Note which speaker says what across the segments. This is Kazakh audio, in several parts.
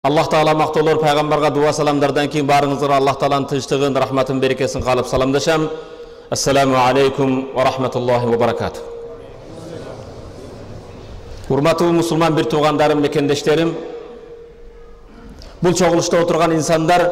Speaker 1: Allah Taala maqtoolor пайғамбарға дуа саламдардан кейін барыңыздар Allah Тааланың тыныштығын, рахматын, берекесін қалып саламдашам. Ассаламу алейкум ва рахматуллахи ва баракату. Урматтуу мусулман бир туугандарым, мекендештерим, бул чогулушта отурган инсандар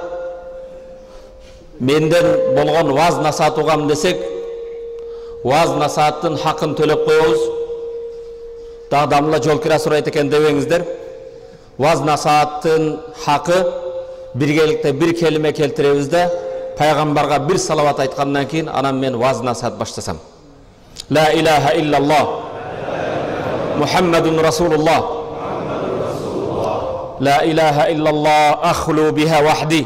Speaker 1: менден болгон ваз насаат угам десек, ваз насааттын хакын төлөп коебуз. Дагы дамла жол кира сурайт экен дебеңиздер. Ваз насааттын хакы биргеликте бир келиме келтиребиз да, пайгамбарга бир салават айткандан кийин анан мен ваз насаат баштасам. Ла илаха иллаллах Мухаммадун Расулуллах. لا إله إلا الله أخلو بها وحدي.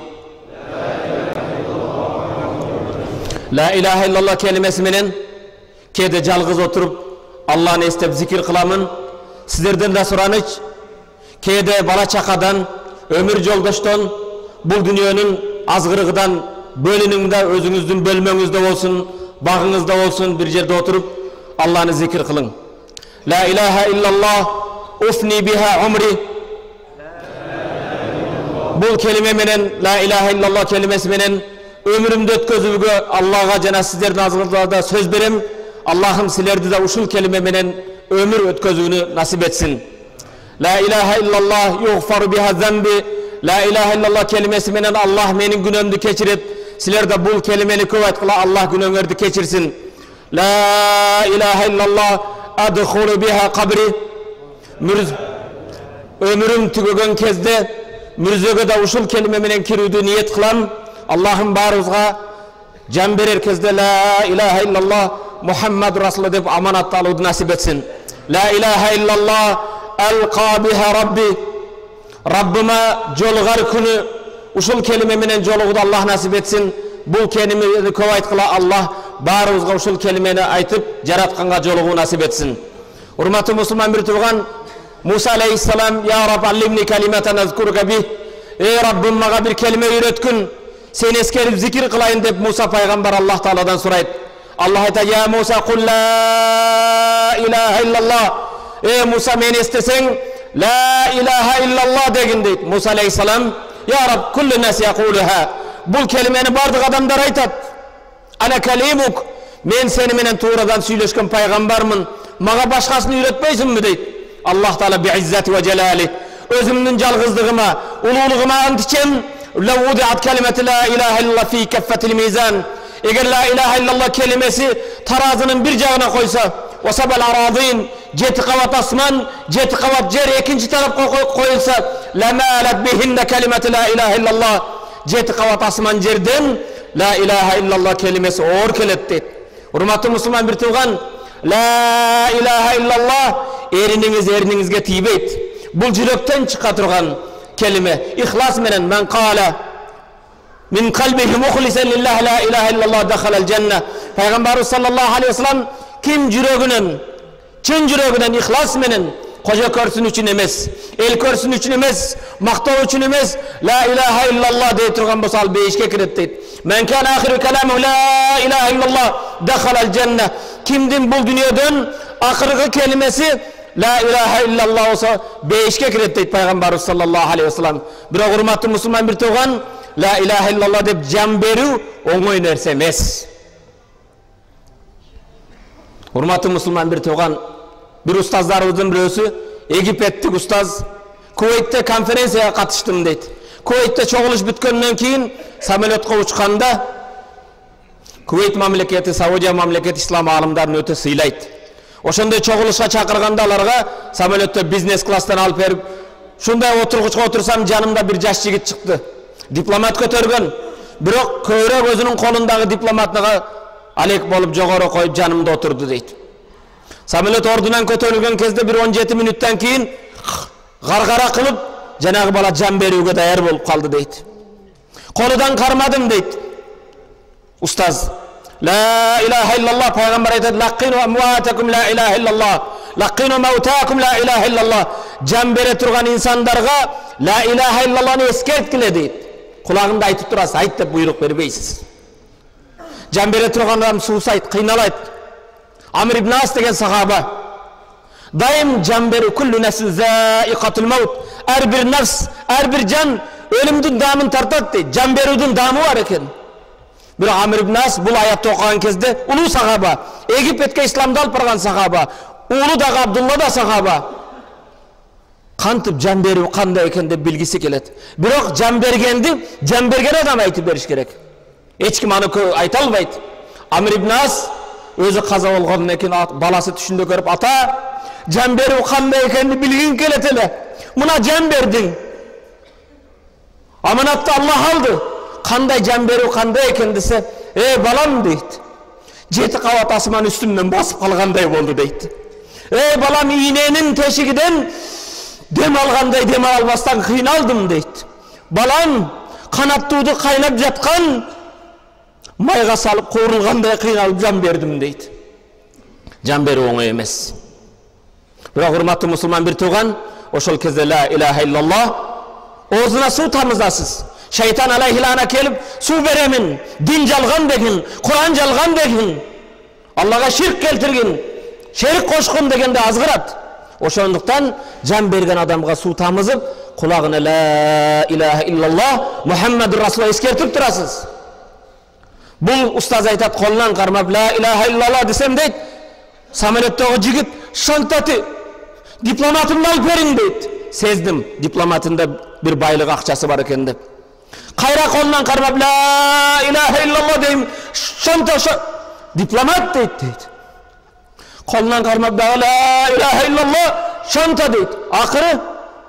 Speaker 1: لا إله إلا الله kelimesi menen kede жалгыз отуруп Allah'ını estep zikir kılamın. Sizlerden de soranıç kede bala çakadan, ömür joldaştan, bu dünyanın azgırıgıdan bölününgde özünüzdün bölmöңүздө olsun, bağınızda olsun bir yerde oturup Allah'ını zikir kılın. La ilahe illallah ufni biha umri. Bu kelime menen, la ilahe illallah kelimesi menen ömrümde ötközүүгө Allah'a jana sizlerden azgırlarda söz berem. Allah'ım sizlerdi de uşul kelime menen ömür ötközүүnü nasip etsin. La ilahe illallah yughfaru biha zambi. La ilahe illallah kelimesi menen Allah menin günömdü keçirip sizler de bu kelimeni kuvvet kıla Allah günöңөрдү keçirsin. La ilahe illallah adkhulu biha kabri. Ömürüm tügögön kezde mürzöge de uşul kelime menen kirүүдү niyet kılam. Allah'ım barızga can berer kezde la ilahe illallah Muhammed Rasulullah deb amanat alууdu nasip etsin. La ilahe illallah alqa biha rabbi. Rabbime jolgar günü uşul kelime menen jolugуду Allah nasip etsin. Bu kelimeni kovayt kıla Allah barыбызга uşul kelimeni aytıp jaratkanga jolugуу nasip etsin. Urmatlı Müslüman bir tuğan Musa aleyhisselam ya Rab allimni kalimatan azkuruka bih. Ey Rabbim maga bir kelime öğretkün. Sen eskerip zikir kılayın deb Musa peygamber Allah Taala'dan sorayt. Allah ayta ya Musa kul la ilahe illallah. Ey Musa meni istesen la ilahe illallah degin deyt. Musa aleyhisselam ya Rab kullu nas yaquluha. Bul kelimeni bardık adamlar aytat. Ana kalimuk. Men seni menen tuğradan söyleşken peygambermin. Maga başkasını öğretmeysin mi deyt. Allah Taala bi izzati ve celali. Özümün jalgızlığıma, ululuğuma ant içem. لو وضعت كلمة لا إله إلا الله في كفة الميزان eğer la ilahe illallah kelimesi tarazının bir cağına koysa وسبل الأراضين جت قوات asman جت قوات yer ikinci taraf koyulsa لمالت بهن كلمة لا إله إلا الله جت قوات asman yerden la ilahe illallah kelimesi ağır keletti. Hurmatlı Müslüman bir tuğan la ilahe illallah erinizge tibeyt. Bu yürekten çıka turgan kelime ihlas menen men qala min kalbihi muhlisen lillah la ilahe illallah dakhalal cennet. Peygamber sallallahu aleyhi ve sellem kim yüreğinden çın yüreğinden ihlas menen koca körsün üçün emes, el körsün üçün emes, maqtav üçün emes la ilahe illallah deyip turgan bolsa al beşke kiret deyt. Men kana ahiru kalamu la ilahe illallah dakhalal cennet. Kimdin bu dünyadan ahirki kelimesi la ilahe illallah olsa beşke kiret deyt Peygamber sallallahu aleyhi ve sellem. Bir hurmatlı Müslüman bir tuğan la ilahe illallah deb can berүү oңой nerse emes. Hurmatlı Müslüman bir tuğan bir ustazlarımızın birisi Egipetlik ustaz Kuveyt'te konferensiyaya katıştım deyt. Kuveyt'te çoğuluş bütkenden keyin samolyotga uçkanda Kuveyt mamleketi, Saudiya mamleketi İslam alımlarını öte sıylayt. Oşonday çoğuluşa çakırganda alarga samolyotda biznes klasstan alıp berip şunday oturguçka otursam canımda bir jaş jigit çıktı. Diplomat kötörgön. Bирок köyrek özünün kolundagı diplomatlığa alek bolup jogoro koyup canımda oturdu deyt. Samolyot ordudan kötörülgön kezde bir 17 minuttan keyin gargara kılıp janagı bala can berүүгө dayar bolup kaldı deyt. Koludan karmadım deyt. Ustaz la ilahe illallah peygamber aytadi laqinu amwatakum la ilahe illallah laqinu mawtakum la ilahe illallah can bere turgan insanlarga la ilahe illallah'ını eskertkile deyt. Kulağında aytıp turasız ayt dep buyruk berbeysiz. Can bere turgan adam suusayt kıynalayt. Amr ibn As degen sahaba daim can beri kullu nefsin zaiqatul maut her bir nefs, her bir can ölümdün damını tartat deydi. Can berudun damı var eken. Bir Amr ibn As bu ayatты okugan kezde ulu sahaba, Egipetke İslamda alıp bargan sahaba, ulu dağı Abdullah da sahaba. Kantıp can berүү kандай eken dep bilgisi kelet. Biroq can bergendi, can bergen adam aytып beriş gerek. Hiç kim anı ayta albayt. Amr ibn As özü kaza olgandan eken balası түшүндө көрүp ata can berүү kандай ekenini bilgin kelet ele. Muna can berdin. Amanatты Allah aldı. Kanday can berүү kanday eken dese, balam deydi. 7 kavat asman üstümden basıp kalganday boldu deydi. Balam iğnenin teşigiden dem alganday dem almastan kıynaldım deydi. Balam kanattuğdu kaynap jatkan mayga salıp koğrulganday kıynalıp can berdim deydi. Can berүү oңой emес. Biroq hurmatlı musulman bir tuğan, oşol kezde la ilahe illallah oğzuna su tamızasız. Şeytan aleyhilana kelip su beremin, din jalgan degin, Kur'an jalgan degin, Allah'a şirk keltirgin, şerik koşkun degende azgırat. Oşonduktan can bergen adamga su tamızıp, kulağına la ilahe illallah Muhammedur Rasulullah eskertip turasız. Bul ustaz aytat kolundan karmap la ilahe illallah desem deyt, samolettoğu jigit şantati diplomatımda alıp verin deyt. Sezdim diplomatında bir baylık akçası var eken dep. Kayra kolundan karmap la ilahe illallah deyim, şanta diplomat deyt. Kolundan karmap la ilahe illallah şanta deyt. Akırı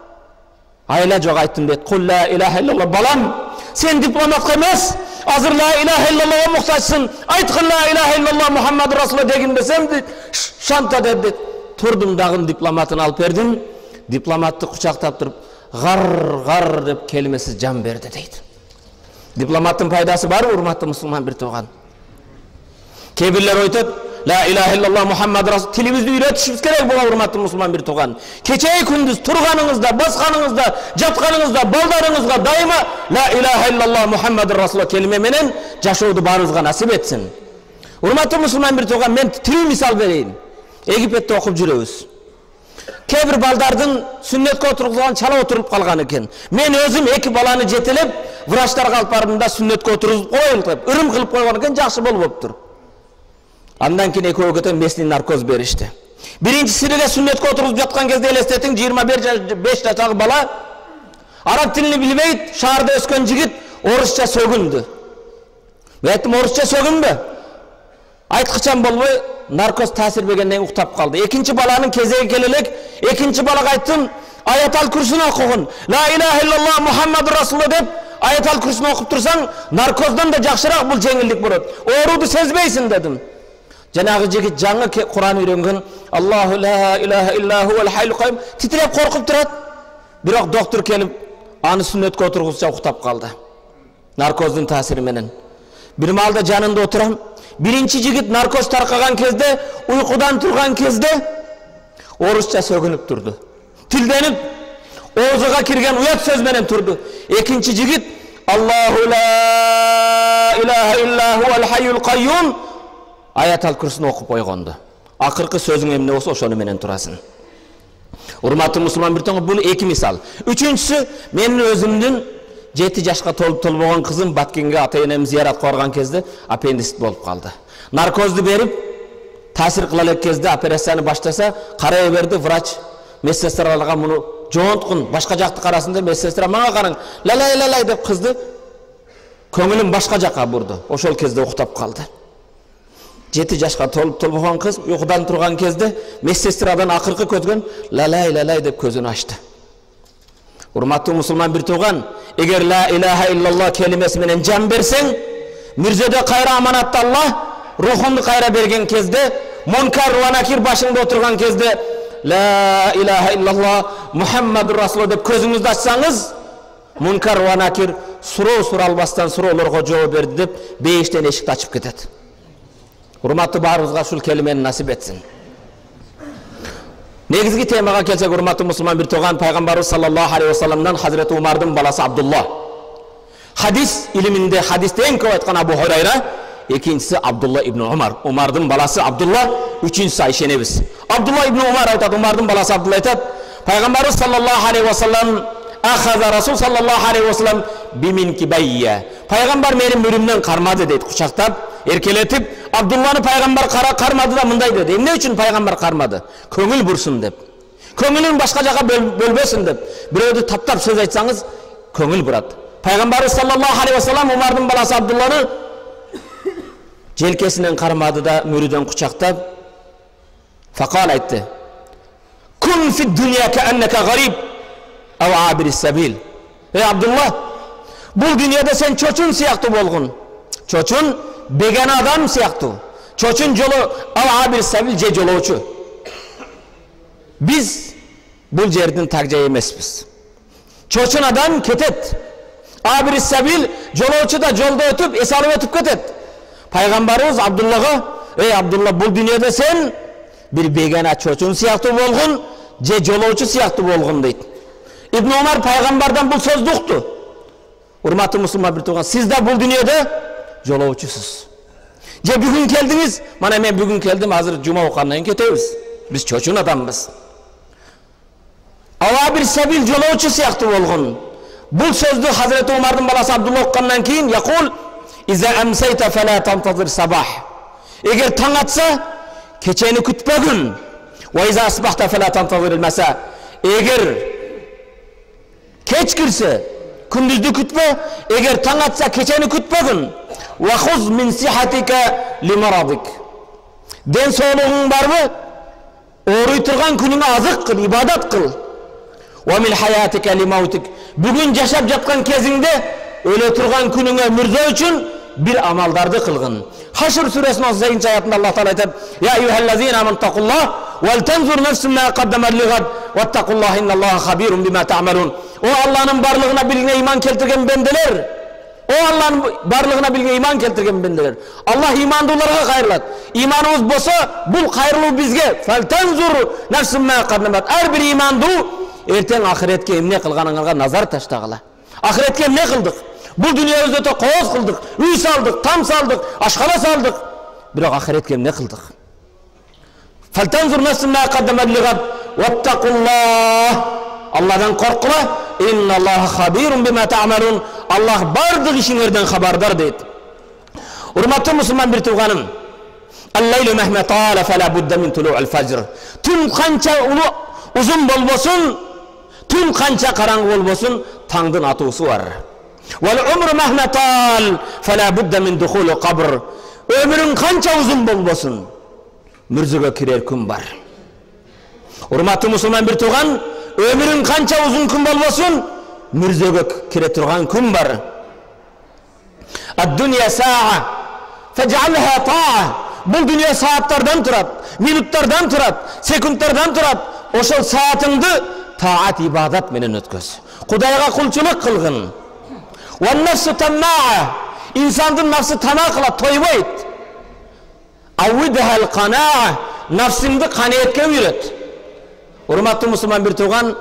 Speaker 1: ayla çok ayttım deyt. Kul la ilahe illallah balam sen diplomat emas, azır la ilahe illallah'a muhtaçsın. Aytkın la ilahe illallah Muhammed Resulullah degin desem deyt. Şanta deyt. Turdum dağın diplomatını alıp verdim. Diplomatты kucaktap durup gar dep kelimesiz can berdi deydi. Diplomattın paydası var mı hurmatlı musulman bir tuğan? Kebirler oytup la ilahe illallah Muhammed Rasul tilimizni üretişimiz gerek bu hurmatlı musulman bir tuğan. Keçeyi kündüz turganыңızda, baskanыңızda, jatkanыңızda, baldarыңızga daima la ilahe illallah Muhammed Rasul kelime menen jaşoodu barыңızga nasip etsin. Hurmatlı musulman bir tuğan, men tiri misal bereyim. Egipet'te okup жүрөбүz. Kebir baldardın sünnetke oturulgan çala oturup kalgan eken. Men özüm 2 balаны jetelep, vrachlarga alып bardımda sünnetke oturup koyun dep, ürüm kılıp koygan eken jakşı boluptur. Andan keyin ekөө kötөн mesni narkoz berişti. Birincisini de sünnetke oturup jatkan kezde elestetin 25 yaşalı bala Arap tilini bilmeyit, şaharda öskön jigit orusça sögündü. Ben aytdım orusça sögünbü. Aytkıçan bolboy narkoz tasir bergenden uktap kaldı. Ekinci balanın kezegi kelelek, ekinci balaga ayttım Ayatal Kürsü'nü okuyun. La ilahe illallah Muhammed Resulullah dep Ayatal Kürsü'nü okup tursan narkozdan da jakşırak bul jengillik bolot. Orudu sezbeysin dedim. Janagı jigit жаңы Kur'an öğrengen Allahu la ilahe illa huvel hayyul kayyum titrep korkup turat. Biroq doktor kelip anı sünnetke oturguzsa uktap kaldı. Narkozdun tasiri menen. Bir malda janında oturam. Birinci jigit narkoz tarqagan kezde, uykudan turgan kezde orusça sögünüp turdu. Tildenip oğuzuga kirgen uyat söz menen turdu. Ekinci jigit Allahu la ilahe illa huvel hayyul kayyum Ayatal Kürsü'nü okup koygondu. Akırkı sözün emne olsa oşonu menen turasın. Hurmatlı musulman bir toңu bunu 2 misal. Üçüncüsü menin özümdün 7 yaşka tolup bolgan kızım Batkenge ata-enemi ziyarat korgan kezde appendisit bolup kaldı. Narkozdu berip tasir kılalek kezde operasyonu başlasa karaya berdi vrach medsestralarga bunu joontkun başka jakты karasında medsestra mağa karang lalay dep kızdı köngülüm başka jaka burdu. Oşol kezde uktap kaldı. 7 yaşka tolup bolgan kız uykudan turgan kezde medsestradan akırkı көзгөн lalay dep közünü açtı. Hurmatlı musulman bir tuğan, eğer la ilahe illallah kelimesi menen can bersen, mürzede kayra amanatta Allah, ruhunu kayra bergen kezde, munkar ve nakir başında oturgan kezde, la ilahe illallah Muhammedur Rasulullah dep közünüzde açsanız, munkar ve nakir suru albastan surolarga жооп berdi dep, beyişten eşikti açıp ketet. Hurmatlı barımızga şul kelimeni nasip etsin. Negizgi temaga kelsek hurmatlı musulman bir tuğan Peygamberimiz sallallahu aleyhi ve sellem'den Hazreti Umar'dın balası Abdullah. Hadis iliminde hadiste en köp aytkan Abu Hurayra, ikincisi Abdullah ibn Umar. Umar'dın balası Abdullah, üçüncüsü Ayşe nebis. Abdullah ibn Umar aytat, Umar'dın balası Abdullah aytat. Peygamberimiz sallallahu aleyhi ve sellem ahaza Rasul sallallahu aleyhi ve sellem bimin kibeyye. Peygamber benim mürimden karmadı deydi, kucaktab, erkeletip Abdullah'ını peygamber karmadı da mınday dedi. Ne için peygamber karmadı? Köngül bursun dep. Köngülün başka jaga bölbesin dep. Bireudi taptap söz aytsanız köngül burat. Peygamberimiz sallallahu aleyhi ve sellem Umar'ın balası Abdullah'ını jelkesinden karmadı da müriden kucaktab fakal aytdı. Kun fi dünya ke enneke garib ev abiris sebil. Ey Abdullah, bu dünyada sen çoçun siyaktı bolgun. Çoçun begana adam siyaktı. Çoçun jolu ev abiris sebil je joloçu. Biz bu jerdin tagja emespiz. Çoçun adam ketet. Abiris sebil joloçu da jolda ötüp esalıp ötüp ketet. Peygamberimiz Abdullah'a, ey Abdullah, bu dünyada sen bir begana çoçun siyaktı bolgun, je joloçu siyaktı bolgun deydi. İbn Ömer peygamberden bu söz duqtu. Hurmatlı Müslüman bir tuğan, siz de bu dünyada joloçusuz. Je bugün geldiniz, mana men bugün geldim, hazır cuma okandan ketemiz. Biz çoçun adamız. Ava bir sebil joloçu siyaktı bolgun. Bu sözü Hazreti Ömer'in balası Abdullah okandan keyin yakul İza emseyte fela tantazir sabah. Eğer taң atsa keçeni kütpegin. Ve iza asbahta fela tantazir mesa. Eğer keç kirse kündüzdü kütpe. Eğer taң atsa keçeni kütpegin. Ve huz min sihatike limaradik. Den soğluğun var mı? Oruy turgan gününe azık kıl, ibadat kıl. Ve min hayatike limautik. Bugün yaşap jatkan kezinde öyle turgan gününe mürze üçün bir amaldardı kılgın. Haşr suresinin 38. ayetinde Allah Teala ayet: "Ya eyyuhellezine amentekullah vel tenzur nefsun ma qaddemet ligad vettakullah innallaha habirun bima ta'malun." O Allah'ın varlığına bilgine iman keltirgen bendeler. O Allah'ın varlığına bilgine iman keltirgen bendeler. Allah imandılara hayırlat. İmanımız bolsa bul hayırlı bizge. Fel tenzur nefsun ma qaddemet. Her bir imandı erten ahiretke emne kılganыңarga nazar taştagıla. Ahiretke emne kıldık? Bu dünyada öte koğuz kıldık, üy saldık, tam saldık, aşkala saldık. Biroq ahiretke ne kıldık? Faltanzur nefsun ma qaddemet ligad vettakullah. Allah'tan korkula. İnnallaha habirun bima ta'malun. Allah bardık işinlerden habardar deydi. Hurmatlı Müslüman bir tuğanım. El-leylu mehme ta'ala fela budde min tulu'l fajr. Tüm kança uzun bolbosun, tüm kança karanğı bolbosun, taңdın atıusu var. Vel umru mehme tal fela budde min duhulu kabr. Ömürün kança uzun bolbosun, mürzüge kirer gün var. Hurmatlı Müslüman bir tuğan, ömürün kança uzun gün bolbosun, mürzüge kire turgan gün var. Ad-dünya sa'a fec'alha ta'a. Bu dünya saatlerden turat, minutlardan turat, sekundlardan turat. Oşol saatыңды taat ibadat menen ötköz. Kudayga kulçuluk kılgın. Ve nefsu temma'a. İnsandın nafsı tama kıla, toybayt. Avvidhal qana'a. Nafsыңды kaniyetke üret. Hurmatlı Müslüman bir tuğan,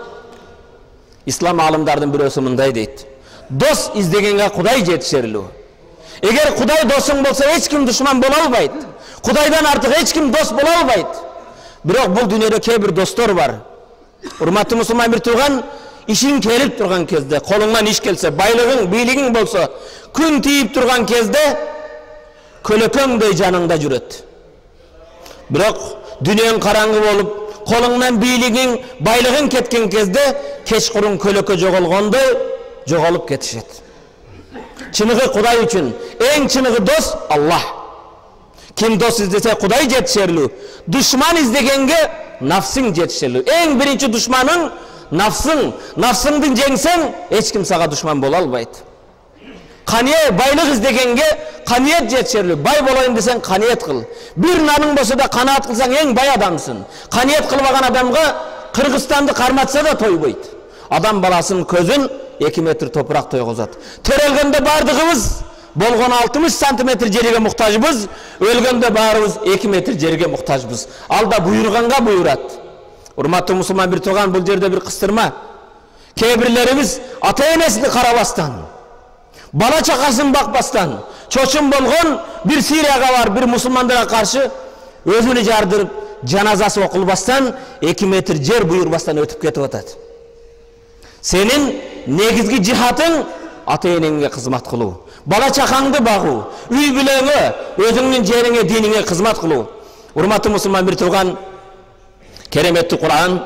Speaker 1: İslam alımlarının bir ösümünday deydi. Dost izdegenge Kuday jetişerli. Eğer Kuday dostun bolsa hiç kim düşman bola albaydı. Kudaydan artık hiç kim dost bola albaydı. Biroq bu dünyada kebir dostlar var. Hurmatlı Müslüman bir tuğan, işin kelip turgan kezde, kolundan iş gelse, baylığın, biligin bolsa, gün tiyip turgan kezde, köleköngdey janыңda juret. Biroq dünyanın karanğı olup, kolundan biligin, baylığın ketken kezde, keşkurun kölekö jogolgondoy, jogolup ketişet. Çınığı Kuday üçün, en çınığı dost Allah. Kim dost izlese Kuday jetişerli. Düşman izlegenge nafsın jetişerli. En birinci düşmanın nafsın. Nafsыңды jengsen hiç kim sağa düşman bola albaydı. Kaniye baylık izlegenge kaniyet jetişerli. Bay bolayım desen kaniyet kıl. Bir nanın bolsa da kanaat kılsan en bay adamsın. Kaniyet kılmagan adamga Kırgızstanды karmatsa da toybaydı. Adam balasının közün 2 metr toprak toyguzat. Terelgende bardığımız bolgon 60 santimetr жерге muhtajbız, ölgende barыбыз 2 metr жерге muhtajbız. Alda buyurganga buyurat. Hurmatlı Müslüman bir tuğan, bu yerde bir kıstırma. Kebirlerimiz ata enesini karabastan, bala çakasını bakbastan, çoçun bolgon bir Siriyaga var, bir Müslümanlara karşı özünü jardırıp, жаназасы окулбастан 2 метр жер буйрбастан өтүп кетип атат. Сенин негизги жихатың ата-энеңге кызмат кылуу, бала чакаңды багуу, үй бүлөңө, өзүңдүн жериңе, диниңе кызмат кылуу. Урматтуу мусулман бир тууган, кереметтүү Кур'ан,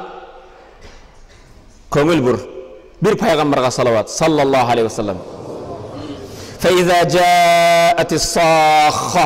Speaker 1: көңүл бур. Bir peygamberga salavat sallallahu aleyhi ve sellem. فَإِذَا جَاءَتِ الصَّاخَّةُ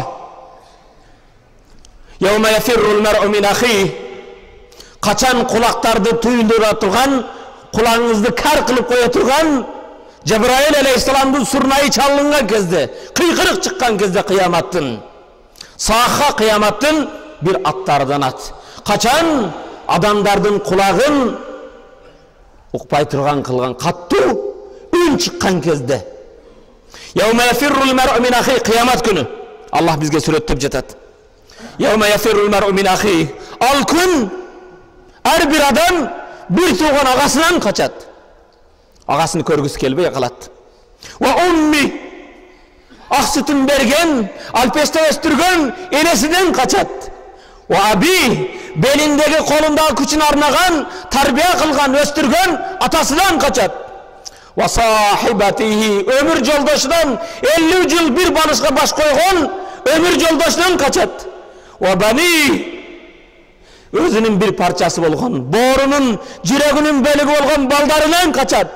Speaker 1: يَوْمَ يَفِرُّ الْمَرْءُ مِنْ أَخِيهِ Kaçan kulaktardı tüyündüre turgan, kulağınızdı kar kılıp koya turgan, Cebrail aleyhisselam'ın surnayı çalıngan kezde, kıykırık çıkkan kezde kıyamattın. Sahha kıyamattın bir attardan at. Kaçan adamdardın kulağın ukpay turgan kılgan kattı ün çıkkan kezde. Yevme yefirrul mer'u min ahi kıyamet günü. Allah bizge sürettip jetat. Yevme yefirrul mer'u min ahi. Al gün her bir adam bir tuğan ağasından kaçat. Ağasını körgüsü kelbe yakalat. Ve ummi aksıtın bergen, alpeste östürgen enesinden kaçat. Ve abi belindeki kolundaki küçün arnagan, tarbiye kılgan, östürgen atasından kaçat. Ve sahibatihi ömür yoldaşından 50 yıl bir balışka baş koygun ömür yoldaşından kaçat. Ve bani özünün bir parçası olgan, borunun, cireginin bölüğü olgan baldarından kaçat.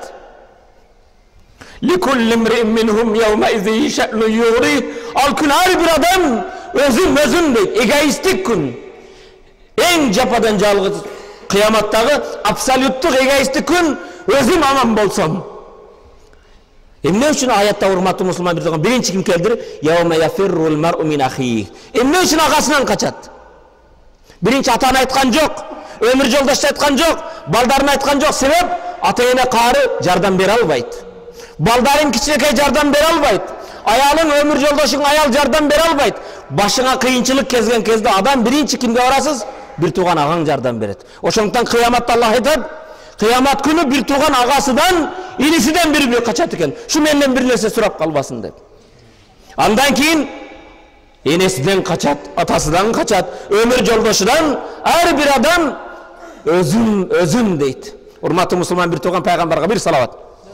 Speaker 1: لِكُلِّ مْرِئٍ مِّنْهُمْ يَوْمَئِذٍ شَأْنُ يُغْرِي Al gün her bir adam özüm deyip, egoistik gün. En japadan jalgız kıyamattagı absolutluk egoistik gün özüm aman bolsam. Emne üçün ayatта урматтуу мусулман bir to'g'on birinchi kim keldir? Yawma yafirrul mar'u min akhihi. Emne üçün ağasından kaçat? Birinchi atana aytkan жоқ, ömür yoldaşta aytkan жоқ, baldarına aytkan жоқ. Sebep ata-ene qari jardam bere albayt. Baldarın kichikay jardam bere albayt. Ayalın ömür yoldaşın ayal jardam bere albayt. Başına kıyınçılık kezgen kezde adam birinchi kimge barasız? Bir tuğan ağaң jardam beret. Oşoňdan kıyamatda Allah aytat, kıyamat günü bir tuğan ağasıdan, inisiden biri kaçat eken. Şu menden bir nerse surap kalbasın dep. Andan keyin enesinden kaçat, atasıdan kaçat, ömür yoldaşıdan her bir adam özüm deyt. Urmatlı musulman bir tuğan peygamberga bir salavat.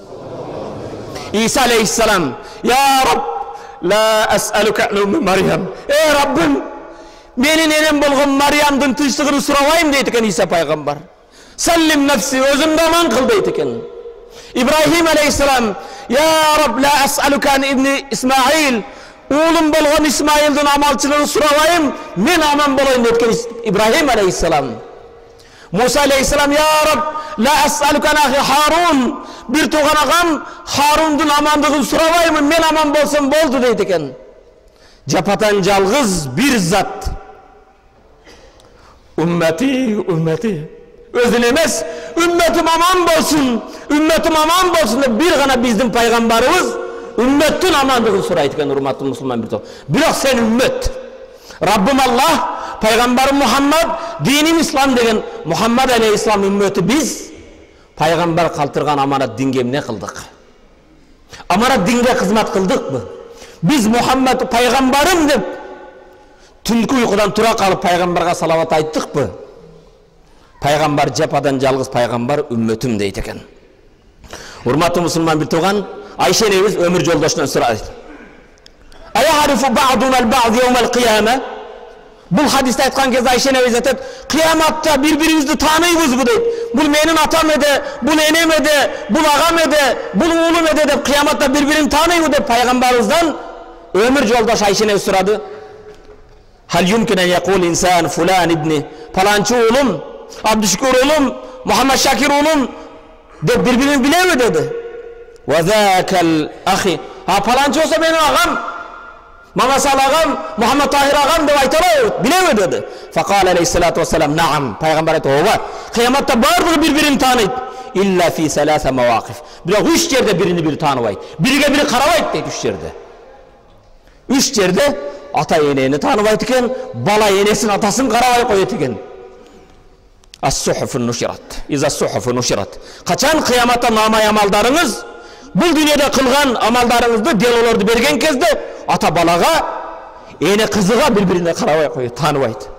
Speaker 1: İsa aleyhisselam, ya Rab, la es'aluka an Maryam. Ey Rabbim, menin enem bolgan Maryamdın tınçlığını surabayım deyt eken İsa peygamber. Sallim nefsi, özümde aman kıl deyt eken. İbrahim aleyhisselam, ya Rab, la es'aluka an ibni İsmail. Oğlum bolgan İsmail'din amalçılığını surabayım, men aman bolayım deyt eken İbrahim aleyhisselam. Musa aleyhisselam, ya Rab, la es'aluka an ahi Harun. Bir tuğan ağam Harun'dun amandığını surabayım, men aman bolsam boldu deyt eken. Japatan jalgız bir zat. Ümmeti. Özün emes, ümmetim aman bolsun, ümmetim aman bolsun da bir gana bizden peygamberimiz ümmetin amandığını surayt eken urmatlı musulman bir toğ. Biroq sen ümmet. Rabbim Allah, peygamberim Muhammed, dinim İslam degen Muhammed aleyhisselam ümmeti biz peygamber kaltırgan amanat dinge ne kıldık? Amanat dinge hizmet kıldık mı? Biz Muhammed peygamberim dep tünkü uykudan tura kalıp peygamberge salavat ayttık mı? Peygamber japadan jalgız peygamber ümmetim deyt eken. Urmatlı musulman bir toğan Ayşe enemiz ömür yoldaşından surayt. Ayarifu ba'dunal ba'd yevmel kıyame. Bu hadiste aytkan kez Ayşe enemiz aytat, kıyamatta birbirimizni tanıyız bu deyt. Bu menin atam ede, bu enem ede, bu ağam ede, bu oğlum ede dep kıyamatta birbirini tanıyız dep peygamberimizden ömür yoldaş Ayşe enemiz suradı. Hal yumkin en yekul insan fulan ibni, falançı oğlum, Abdüşkür oğlum, Muhammed Şakir oğlum de birbirini bileme dedi. Ve zâkel ahi. Ha falançı olsa benim ağam, Mamasal ağam, Muhammed Tahir ağam de aytara bileme dedi. Fakal aleyhissalatu vesselam naam. Peygamber ayet ova. Kıyamatta bardır birbirini tanıyt. İlla fi selâse mevâkif. Bila üç yerde birini tanıvayt. Birige biri karavayt deyt üç yerde. Üç yerde ata eneğini tanıvayt iken, bala enesin atasını karavay koyet iken. As-suhufun nuşirat. İza suhufun nuşirat. Kaçan kıyamatta namay amaldarınız, bu dünyada kılgan amaldarınızda delolardı bergen kezde ata balaga, ene kızıga birbirine karavay koyet, tanıvayt.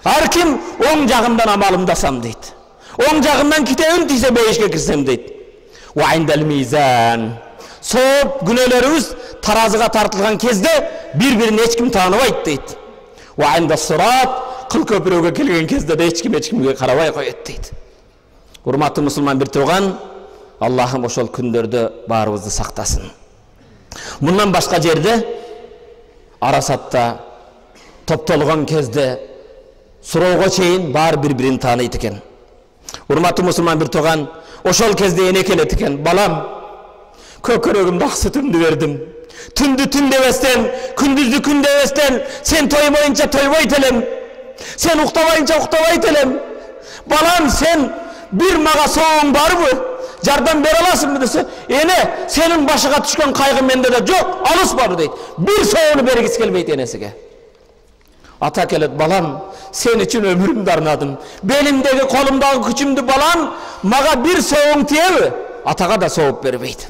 Speaker 1: Ар ким оң жағымдан амалымдасам дейді. Оң жағымдан китебим тийсе бейишке кирсем дейді. Ва индал мизан. Сооп күнөөлөрүбүз таразыга тартылган кезде бири-бирин эч ким тааныбайт дейт. Ва инда сират, кыл көпүрөгө келген кезде да эч кимге карабай коет дейт. Урматтуу мусулман бир тууган, Аллахым ошол күндөрдө баарыбызды сактасын. Мындан башка жерде Арасатта топтолгон кезде суроого чейин баары бири-бирин тааныйт экен. Урматтуу мусулман бир тууган, ошол кезде эне келет экен: балам, көкөрөгүмдө ак сүтүмдү бердим. Түндү түн дебестен, күндүздү күн дебестен, сен тойбойынча тойбойт элем. Сен уктабайынча уктабайт элем. Балам, сен бир мага соогуң барбы? Жардам бере аласыңбы десе, эне, сенин башыга түшкөн кайгы менде да жок, алыс бар дейт. Бир соогуну бергиси келбейт энесиге. Ата келет: балам, сен үчүн өмүрүмдү арнадым. Белимдеги, колумдагы күчүмдү, балам, мага бир соогуң тиеби? Атага да сооп бербейт.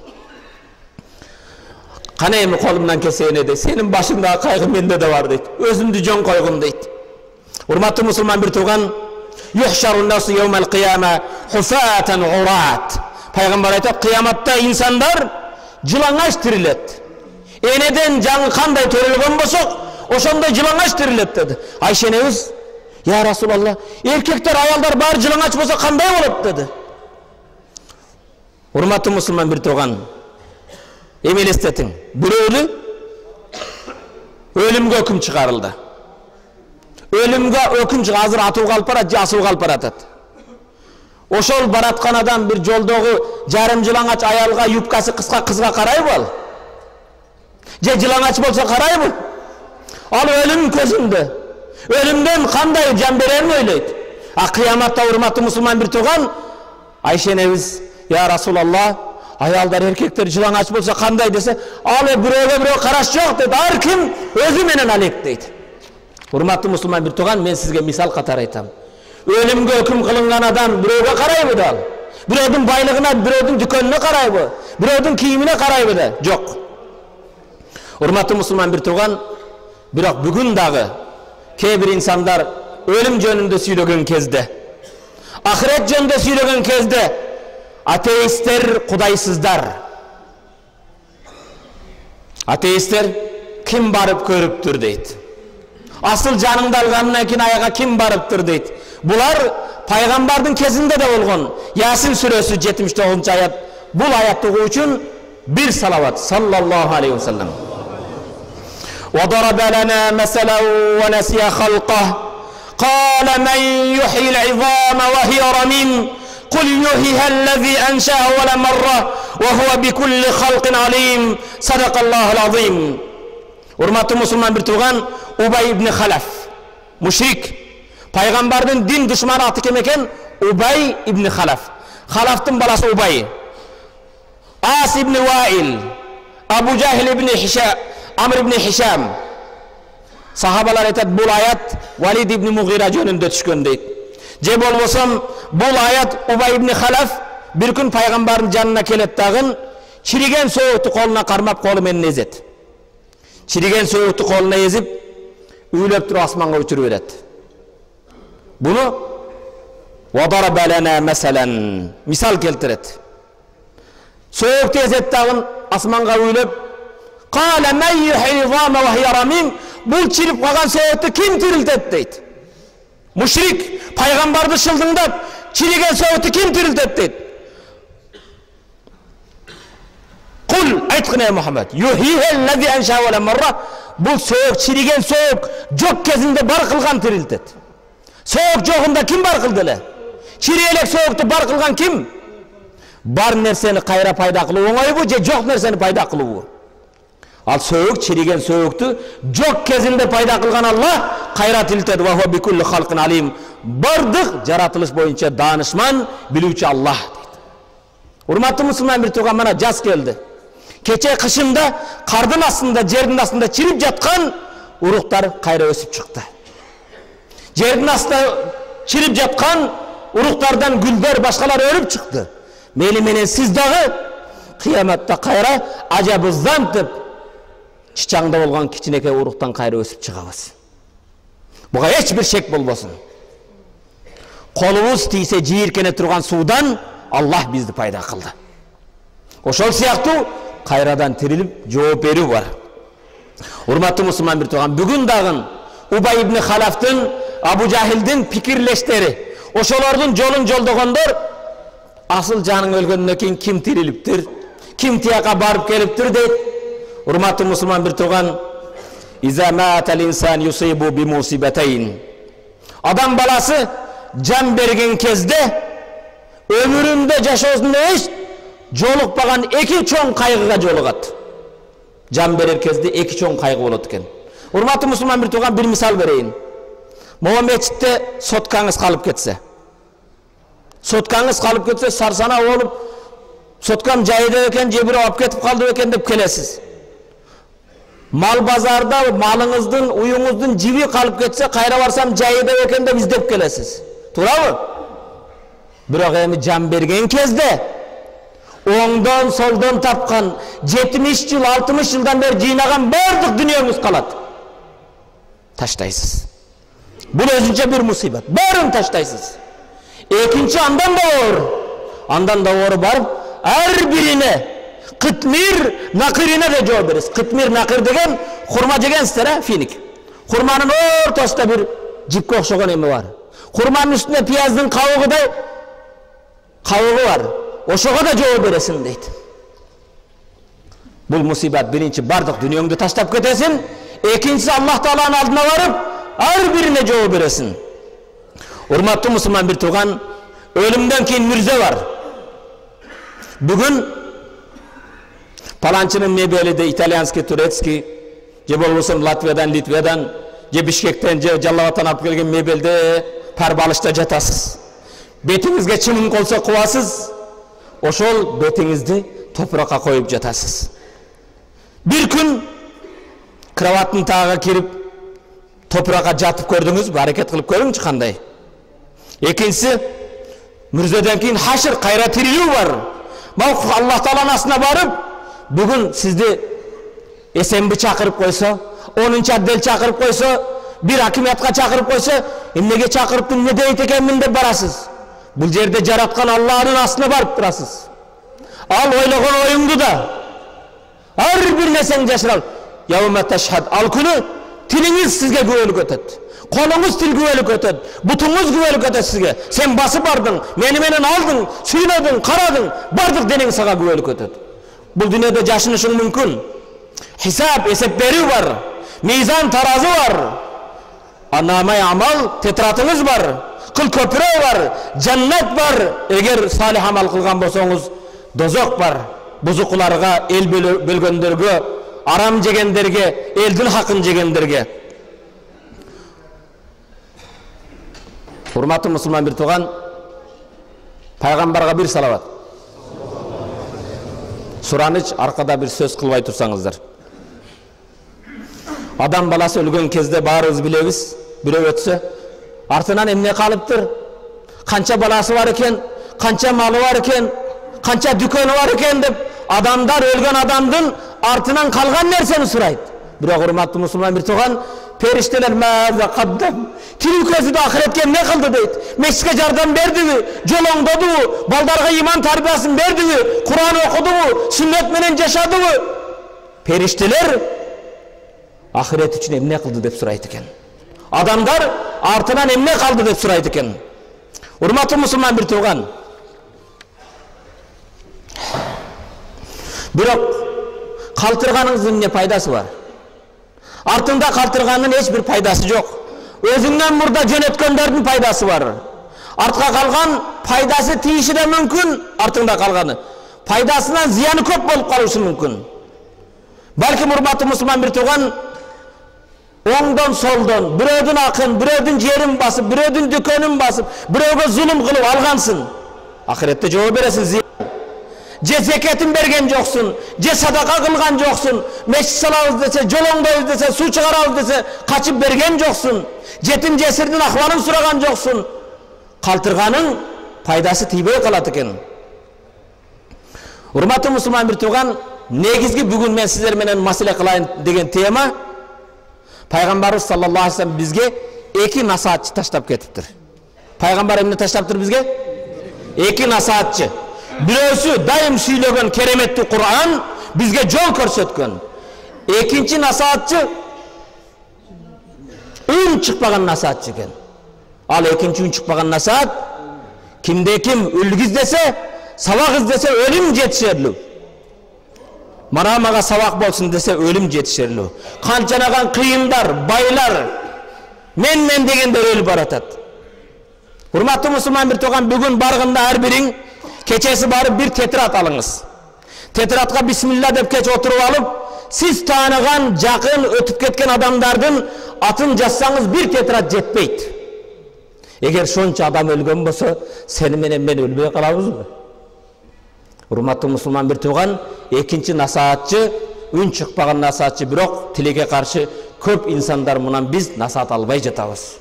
Speaker 1: Кана эми колумдан келсе эне де, сенин башыңдагы кайгы менде да бар дейт. Өзүмдү жөн койгум дейт. Урматтуу мусулман бир тууган, юхшарун насу йаумал кияма хуфатан урат. Пайгамбар айтат, кыяматта инсандар жылаңаш тирилет. Энеден жаңы кандай төрөлгөн болсок, ошондой жылаңаш тирилет деди. Айша энебиз: я Расулалла, эркектер, аялдар баары жылаңач болсо кандай болот деди. Урматтуу мусулман бир тууган, эмелестетиң, бирөөлү өлүмгө өкүм чыгарылды. Өлүмгө өкүм чыгып, азыр атууга алып барат же асууга алып баратат. Ошол бараткан адам бир жолдогу жарым жылаңач аялга юбкасы кыска кызга карайбы ал? Же жылаңач болсо карайбы? Ал өлүм көзүндө. Өлүмдөн кандай жан берерин ойлойт. А кыяматта, урматтуу мусулман бир тууган, Айша энебиз: я Расулалла, аялдар, эркектер жылаңач болсо кандай десе, ал бирөөгө бирөө караш жок дейт. Ар ким өзү менен алек дейт. Урматтуу мусулман бир тууган, мен сизге мисал катары айтам. Өлүмгө өкүм кылынган адам бирөөгө карайбы да? Бирөөдүн байлыгына, бирөөдүн дүкөнүнө карайбы? Бирөөдүн кийимине карайбы да? Жок. Урматтуу мусулман бир тууган, бирок бүгүн дагы кээ бир инсандар өлүм жөнүндө сүйлөгөн кезде, ахирет жөнүндө сүйлөгөн кезде, атеисттер, кудайсыздар. Атеисттер ким барып көрүптүр дейт. Асыл жаныңды алгандан кийин аяга ким барыптыр дейт. Булар пайгамбардын кезинде да болгон. Ясин сүрөсү 79-аят. Бул аятты угуу үчүн бир салават саллаллаху алейхи ва саллам. Wa daraba lana masalan wa nasiya khalqah. Qala man yuhyi al-'idhama wa hiya ramim. Qul yuhyiha alladhi anshaha awwala marra wa huwa bikulli khalqin 'alim. Sadaqallahu al-'azim. Урматтуу мусулман бир тууган, Убай ибн Халаф, мушрик, пайгамбардын дин душманы аты кем экен? Убай ибн Халаф. Халафтын баласы Убай. Ас ибн Ваил, Абу Жахил ибн Хишам, Амр ибн Хишам. Сахабалар айтат, бул аят Валид ибн Мугира жөнүндө түшкөн дейт. Же болбосом, бул аят Убай ибн Халаф бир күн пайгамбардын жанына келет дагы, чириген сөөктү колуна кармап, колу менен эзет. Чириген сөөктү колуна эзип, үйлөп туруп асманга учуруп берет. Буну وَضَرَبَ لَنَا مَسَلًا мисал келтирет. Сөөктү эзет дагы асманга үйлөп, قَالَ مَنْ يُحْيِي الْعِظَامَ وَهِيَ رَمِيمٌ бул чирип калган сөөктү ким тирилтет дейт. Мушрик пайгамбарды шылдыңдап, чириген сөөктү ким тирилтет дейт. Кул айткыне Мухаммад, юхиха аллази анша вала марра, бул сөөк, чириген сөөк жок кезинде бар кылган тирилтет. Сөөк жогунда ким бар кылды эле? Чири элек сөөктү бар кылган ким? Бар нерсени кайра пайда кылуу оңойбу же жок нерсени пайда кылуу? Ал сөөк, чириген сөөктү жок кезинде пайда кылган Аллах кайра тирилтет. Ва хуа бикулли халкин алим. Бардык жаратылыш боюнча даанышман, билүүчү Аллах дейт. Урматтуу мусулман бир тууган, мына жаз келди. Кече кышында кардын астында, жердин астында чирип жаткан уруктар кайра өсүп чыкты. Жердин астында чирип жаткан уруктардан гүлдөр, башкалар өрүп чыкты. Мени менен сиз дагы кыяматта кайра ажабыздан деп чичаңда болгон кичинекей уруктан кайра өсүп чыгабыз. Буга эч бир шек болбосун. Колубуз тийсе жийиркене турган суудан Аллах бизди пайда кылды. Ошол сыяктуу кайрадан тирилип жооп берүү бар. Урматтуу мусулман бир тууган, бүгүн дагы Убай ибн Халафтын, Абу Жахилдин пикирлештери, ошолордун жолун жолдогондор асыл жаның өлгөндөн кийин ким тирилиптир, ким тияка барып келиптир дейт. Урматтуу мусулман бир тууган, иза маатал инсан юсибу би мусибатайн. Адам баласы жан берген кезде өмүрүндө жашоосунда эч жолукпаган эки чоң кайгыга жолугат. Жан берер кезде эки чоң кайгы болот экен. Урматтуу мусулман бир тууган, бир мисал берейин. Могу мечитте соткаңыз калып кетсе, сарсана болуп, соткам жайда экен, же бирөө алып кетип калды экен деп келесиз. Мал базарда малыңыздын, уюңуздун жиби калып кетсе, кайра барсам жайда экен деп издеп келесиз. Туурабы? Бирок эми жан берген кезде оңдон солдон тапкан 70 жыл, 60 жылдан бери жыйнаган бардык дүнүйөңүз калат. Таштайсыз. Бул өзүнчө бир мусибат. Барын таштайсыз. Экинчи андан да оор барып, ар бирине кытмир накырына да жооп бересиз. Кытмир накыр деген хурма жегенсиздер, финик. Хурманын ортосунда бир жипке окшогон эме бар. Хурманын үстүнө пияздын кабыгыдай кабыгы бар. Ошого да жооп бересиң дейт. Бул мусибат. Биринчи бардык дүнүйөңдү таштап кетесиң, экинчиси Аллах Тааланын алдына барып, ар бирине жооп бересиң. Урматтуу мусулман бир тууган, өлүмдөн кийин мүрзө бар. Бүгүн паланчынын мебели итальянский, турецкий, же болбосо Латвиядан, Литвиядан, же Бишкектен, же Жалал-Абадтан алып келген мебелде пар балышта жатасыз. Бетиңизге чымын колсо кубасыз, ошол бетиңизди топуракка коюп жатасыз. Бир күн кроваттын тагына кирип топуракка жатып көрдүңүзбү? Аракет кылып көрүңүчү кандай. Экинчиси, мүрзөдөн кийин хашыр, кайра тирилүү бар. Аллах Тааланын астына барып, бүгүн сизди эсенби чакырып койсо, 10-чы отдел чакырып койсо, бир акимиятка чакырып койсо, эмнеге чакырыптын, эмне дейт экенмин деп барасыз. Бул жерде жараткан Аллахтын астына барып турасыз. Ал ойлогон оюңду да ар бир нерсеңди жашыра ал. Яума ташхад. Ал күнү тилиңиз сизге күбөлүк өтөт. Колуңуз тил күбөлүк өтөт. Бутуңуз күбөлүк өтөт сизге. Сен басып бардың, менен алдың, сүйлөдүң, карадың, бардык денең сага күбөлүк өтөт. Бул дүйнөдө жашынышың мүмкүн. Хисап, эсеп берүү бар. Мизан, таразы бар. Анамай амал, тетратыңыз бар. Кыл көпүрө бар. Жаннат бар. Эгер салих амал кылган болсоңуз, дозок бар. Бузукуларга, эл бөлгөндөргө, арам жегендерге, элдин хакын жегендерге. Урматтуу мусулман бир тууган, пайгамбарга бир салават. Сураныч, аркада бир сөз кылбай турсаңыздар. Адам баласы өлгөн кезде баарыбыз билебиз, бирөө өтсө, артынан эмне калыптыр? Канча баласы бар экен, канча малы бар экен, канча дүкөнү бар экен деп адамдар өлгөн адамдын артынан калган нерсени сурайт. Бирок урматтуу мусулман бир тууган, периштелер маза каддам. Тирүү көзүдө ахиретке эмне кылды дейт. Мешитке жардам бердиби? Жолоңдодубу? Балдарга иман тарбиясын бердиби? Кур'ан окудубу? Сүннөт менен жашадыбы? Периштелер ахирет үчүн эмне кылды деп сурайт экен. Адамдар артынан эмне калды деп сурайт экен. Урматтуу мусулман бир тууган, бирок калтырганыңыздын эмне пайдасы бар? Артында калтырганын эч бир пайдасы жок. Өзүңдөн мурда жөнөткөндөрдүн пайдасы бар. Артка калган пайдасы тийиши да мүмкүн, артыңда калганы. Пайдасынан зыяны көп болуп калышы мүмкүн. Балким урматтуу мусулман бир тууган, оңдон солдон бирөөдүн акын, бирөөдүн жерин басып, бирөөдүн дүкөнүн басып, бирөөгө зулум кылып алгансың. Ахиретте жооп бересиң. Же зекетин берген жоксун, же садака кылган жоксун, мешит салабыз десе, жолоңдойбуз десе, суу чыгарабыз десе, качып берген жоксун, жетим жесирдин акыбалын сураган жоксун. Калтырганын пайдасы тийбей калат экен. Урматтуу мусулман бир тууган, негизги бүгүн мен сиздер менен маселе кылайын деген тема, пайгамбарыбыз саллаллаху алейхи вассалам бизге 2 насаатчы таштап кетиптир. Пайгамбар эмне таштаптыр бизге? 2 насаатчы. Бирөөсү дайым сүйлөгөн кереметтүү Кур'ан бизге жол көрсөткөн. Экинчи насаатчы үн чыкпаган насаатчы экен. Ал экинчи үн чыкпаган насаат кимде ким үлгү издесе, сабак издесе өлүм жетишерлүү. Мана мага сабак болсун десе өлүм жетишерлүү. Канчанаган кыйындар, байлар мен дегендер өлүп баратат. Урматтуу мусулман бир тууган, бүгүн баргында ар бириң кечеси барып бир тетират алыңыз. Тетиратка бисмилла деп кеч отуруп алып, сиз тааныган, жакын, өтүп кеткен адамдардын атын жазсаңыз бир тетират жетпейт. Эгер шонча адам өлгөн болсо, сени менен мен өлбөй калабызбы? Урматтуу мусулман бир тууган, экинчи насаатчы, үн чыкпаган насаатчы, бирок тилеге каршы көп инсандар мынан биз насаат албай жатабыз.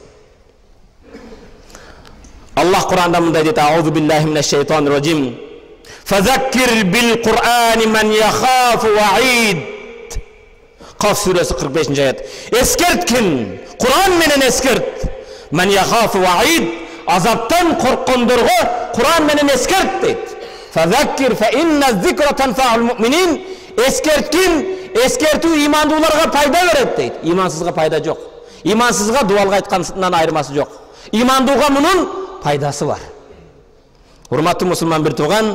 Speaker 1: Аллах Кур'анда мындай дейт: "Аузу биллахи минеш шейтанир раджим. Фазаккир бил Кур'ани ман яхафу ваид." Каф сүрөсү 45-аят. Эскерткин, Кур'ан менен эскерт. Ман яхафу ваид, азаптан корккондорго Кур'ан менен эскерт дейт. Фазаккир фа инна зикра танфаул муъминин. Эскерткин, эскертүү имандууларга пайда берет дейт. Имансызга пайда жок. Имансызга дуалга айткандан айырмасы жок. Имандууга мунун пайдасы бар. Урматтуу мусулман бир тууган,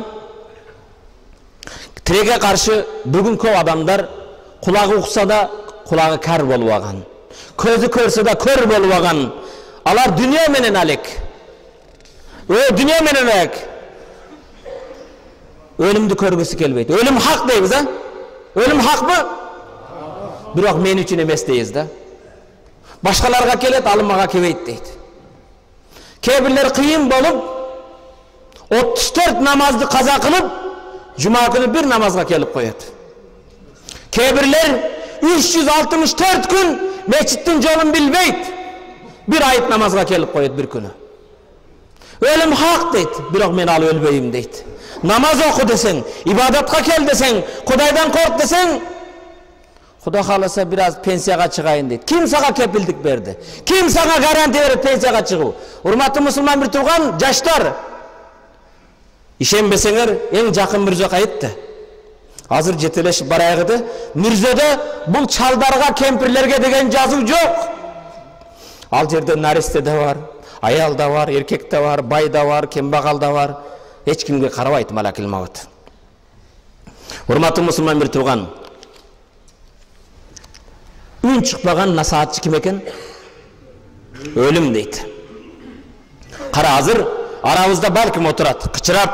Speaker 1: тиреге каршы бүгүн көп адамдар кулагы укса да кулагы кар болуп алган. Көзү көрсө да көр болуп алган. Алар дүнүйө менен алек. Дүнүйө менен алек. Өлүмдү көргүсү келбейт. Өлүм хак дейбиз, а? Өлүм hakмы? Бирок мен үчүн эмес дейбиз да. Башкаларга келет, ал мага келбейт дейт. Кебирлер кыйын болуп 34 намазды каза кылып, жума күнү бир намазга келип коет. Кебирлер 364 күн мечиттин жолун билбейт. Bir ayet namazga kelip koyut bir günü. Ölüm hak deyt, bирок мен ал өлбөйм дейт. Namaz oku desen, ibadatка kел desen, Kudaydan kork desen, Kuda kalasa biraz pensiyaga çıkayın deyt. Kim sana kepildik berdi? Kim sana garanti verip pensiyaga çıkuu? Urmatlı musulman bir tuğan, jaşlar. İşenbeseňer en jakyn mürze kayıttı. Hazır jeteleşip barayıgıdı. Mürzede bul çaldarga, kempirlerge degen жазуу жок. Al jerde narisте de var, ayal da var, erkek de var, bay da var, kembagal da var. Hiç kimge karabайт malakil mavut. Urmatlı musulman bir tuğan. Ün çıkmagan nasihatçı kim eken? Ölüm deydi. Kara hazır, aramızda balkim oturat, kıçırap,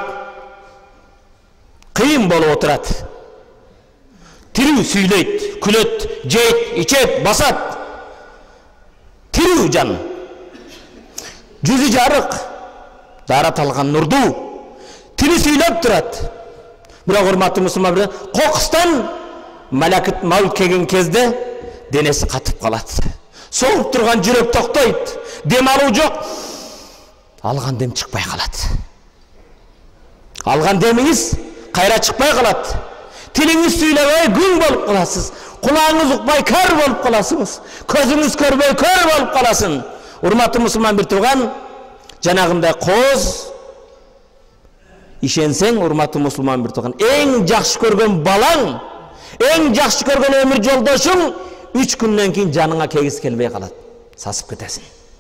Speaker 1: kıyım bolu oturat. Tiriu süyleyt, külöt, jeyt, içet, basat. Tiriu can. Жүзү жарык, дарат алган нурду. Тили süylep турат. Бирок урматтуу мусулман, кокустан малакыт мал келген кезде денеси катып калат. Соғып турган жүрөк токтойт. Дем алуу жок. Алган дем чыкпай калат. Алган демиңиз кайра чыкпай калат. Тилиңиз сүйлөбөй күн болуп каласыз. Кулагыңыз укпай көр болуп каласыңыз. Көзүңүз көрбөй көр болуп каласың. Урматтуу мусулман bir туган, жанагындай коз ишенсең, урматтуу мусулман bir туган, эң жакшы көргөн балаң, эң жакшы көргөн өмүр жолдошуң 3 күндөн кийин жаныңа кегиз келбей калат. Сасып кетесиң.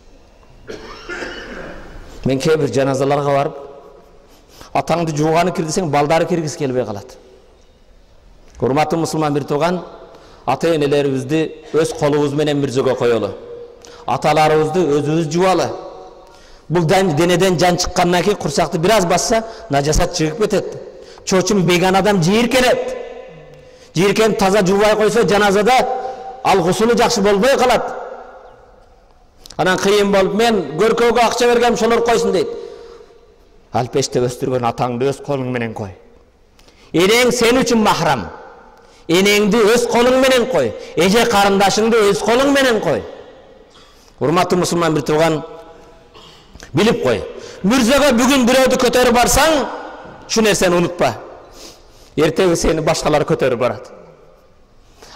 Speaker 1: Мен кээ-бир жаназаларга барып, атаңды жууганы кир десең, балдары киргиз келбей калат. Урматтуу мусулман bir туган, ата-энелерибизди өз колубуз менен мирзөгө коелу. Аталарыбызды өзүбүз жубалы. Бул денеден жан чыккандан кийин курсакты бираз басса, нажасат чыгып кетет. Чочун бейганадан жийиркенет. Жийиркенип таза жуубай койсо, жаназада ал гусулу жакшы болбой калат. Анан кыйын болуп, мен көркөөгө акча бергем, шолор койсун дейт. Ал пеште өстүргөн атаңды өз колуң менен кой. Энең сен үчүн махрам. Энеңди өз колуң менен кой. Эже карындашыңды өз колуң менен кой. Урматтуу мусулман bir туган, билип кой. Мүрзөгө бүгүн бирөөдү көтөрүп барсаң, şu нерсени унутпа. Эртеги сени башкалар көтөрүп барат.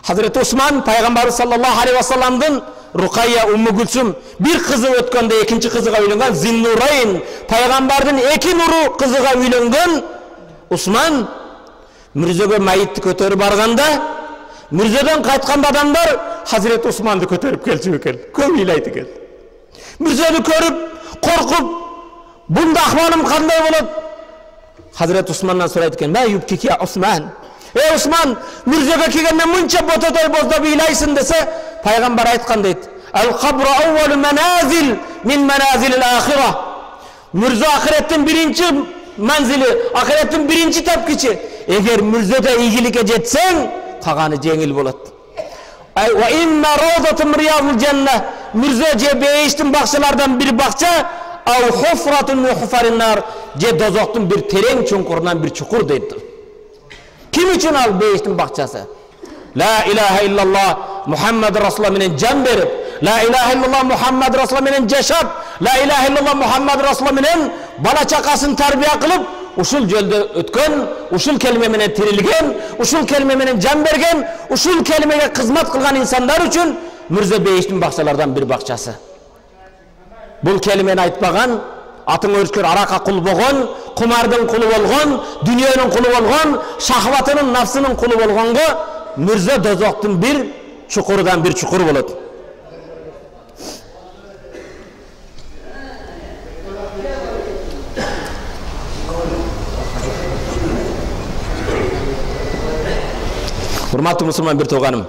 Speaker 1: Hazreti Osman Peygamber sallallahu aleyhi ve sellem'din Ruqayya Ummu Gülsüm bir kızı ötkende ikinci kızıga uylangan Zinnurayn Peygamber'din iki nuru kızıga uylangan Osman Mürzöge mayitni kötörüp barganda Mürzöden qaytkanda adamlar Hazreti Osman'ды kötörüp kelçi eкен. Köp iylaydı eкен. Mürzöni körüp, korkup bunda ahvalım kanday bolat? Hazreti Osman'dan soraydı eкен. "Ma yubkiki ya Osman?" "Ey Osman, Mürzöge kelgenden muncha bototoy bozdap iylaysın" dese, Peygamber aytkan deydi. "El-kabru awwalu manazil min manazilil ahireh." Mürzo ahiretin birinci manzili, ahiretin birinci tepkiçi. Eğer mürzöde iyilik'e jetsen, kaganı jengil bolat. Ve inna rawdatun riyadul cennet. Mürzo je beýiştin bakçalardan bir bakça, aw hufratun min hufarin nar. Je dozoktun bir tereň çukurundan bir çukur deydi. Kim için al beýiştin bakçası? La ilahe illallah Muhammed Resulullah menen can berip, la ilahe illallah Muhammed Resulullah menen jaşap, la ilahe illallah Muhammed Resulullah menen bala çakasını terbiye kılıp, uşul jölde ötken, uşul kelime menen tirilgen, uşul kelime menen can bergen, uşul kelimege hizmet kılgan insanlar üçün Mürzo beýiştin bakçalardan bir bakçası. Bul kelimeni aytpagan, atın örskör araka kul bolgon, kumardın kulu bolgon, dünyanın kulu bolgon, şahvatının, nafsının kulu bolgonga Mürzo dozoktun bir çukurdan bir çukur bolat. Hurmatly musulman bir toğanım.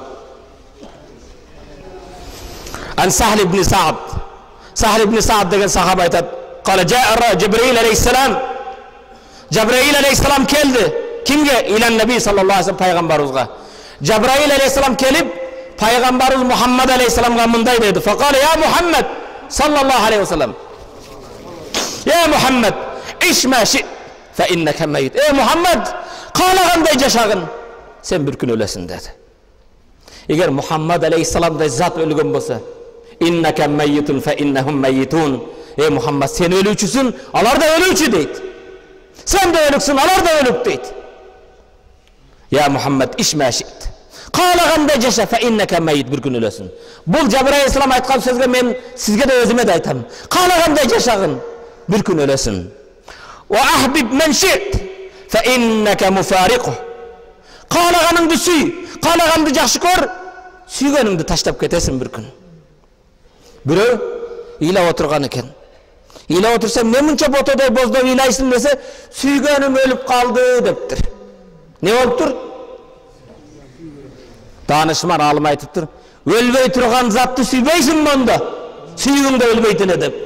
Speaker 1: An Sahl ibn Sa'd. Sahl ibn Sa'd degen sahaba aytat. Qala ja'a Cibril aleyhisselam. Cibril aleyhisselam keldi. Kimge? İlen Nebi sallallahu aleyhi ve sellem peygamberimizga. Cebrail aleyhisselam kelip Peygamberimiz Muhammed aleyhisselam'a mınday dedi. Fakale ya Muhammed sallallahu aleyhi ve sellem. Ya Muhammed iş ma şi't fe inneke meyyit. Ey Muhammed kalağınday yaşagın sen bir gün ölesin dedi. Eğer Muhammed aleyhisselam'da zat ölgün bolsa inneke meyyitun fe innehum meyyitun. Ey Muhammed sen ölüçüsün, alar da ölüçü deydi. Sen de ölüksün, alar da ölük deydi. Ya Muhammed iş ma şi't. Kalağanda yaşa fe inneke meyyit bir gün ölesin. Bul Cebrail aleyhisselam aytkan sözge men sizge de özüme de aytam. Kalağanda yaşagın bir gün ölesin. Ve ahbib men şi't fe inneke mufarikuh. Kalağanыңды süy, kalağanды жақшы kör, süygeningdi taşlap ketesin bir gün. Birö ila oturgan eken. Ila otursam ne muncha botoday bozdap ilaysın dese, süygenim ölüp kaldı deptir. Ne oluptur? Danışman alım aytıptır. Ölbey turgan zatты süybeysin mi onda? Süyüngde ölbeytine dep.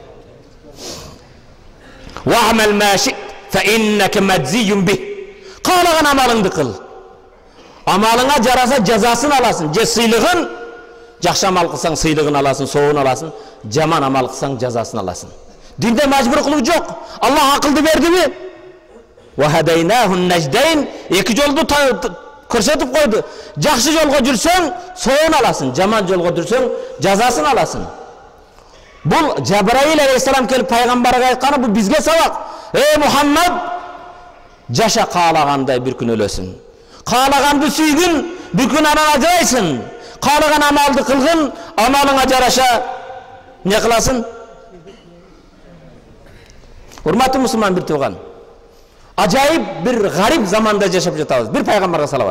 Speaker 1: Wa'mal ma şi't fe inneke medziyun bih. Kalağan amalыңды kıl. Amalına jarasa cezasını alasın. Je sıylığın, жақсы amal kılsan sıylığını alasın, soğunu alasın. Jaman amal kılsan cezasını alasın. Dinde mecbur kılıp жоқ. Allah akıldı verdi mi? وَهَدَيْنَاهُ النَّجْدَيْنِ iki joldu көрсөтүп койду. Жақсы жолго жүрсөң, соğunu alasın. Jaman jolgo жүрсөң, жазасын alasın. Bul Cebrail aleyhisselam kelip peygamberge aytkаны bu bizge sabak. Ey Muhammed Jaşa kalağanday bir gün ölesin. Kalağandı süygün, bir gün anan acıraysın. Kalağan amaldı kılgın, amalına jaraşa ne kılasın? Hurmatly musulman bir toğan. Acayip bir garip zamanda yaşap жатабыз. Bir peygamberge salavat.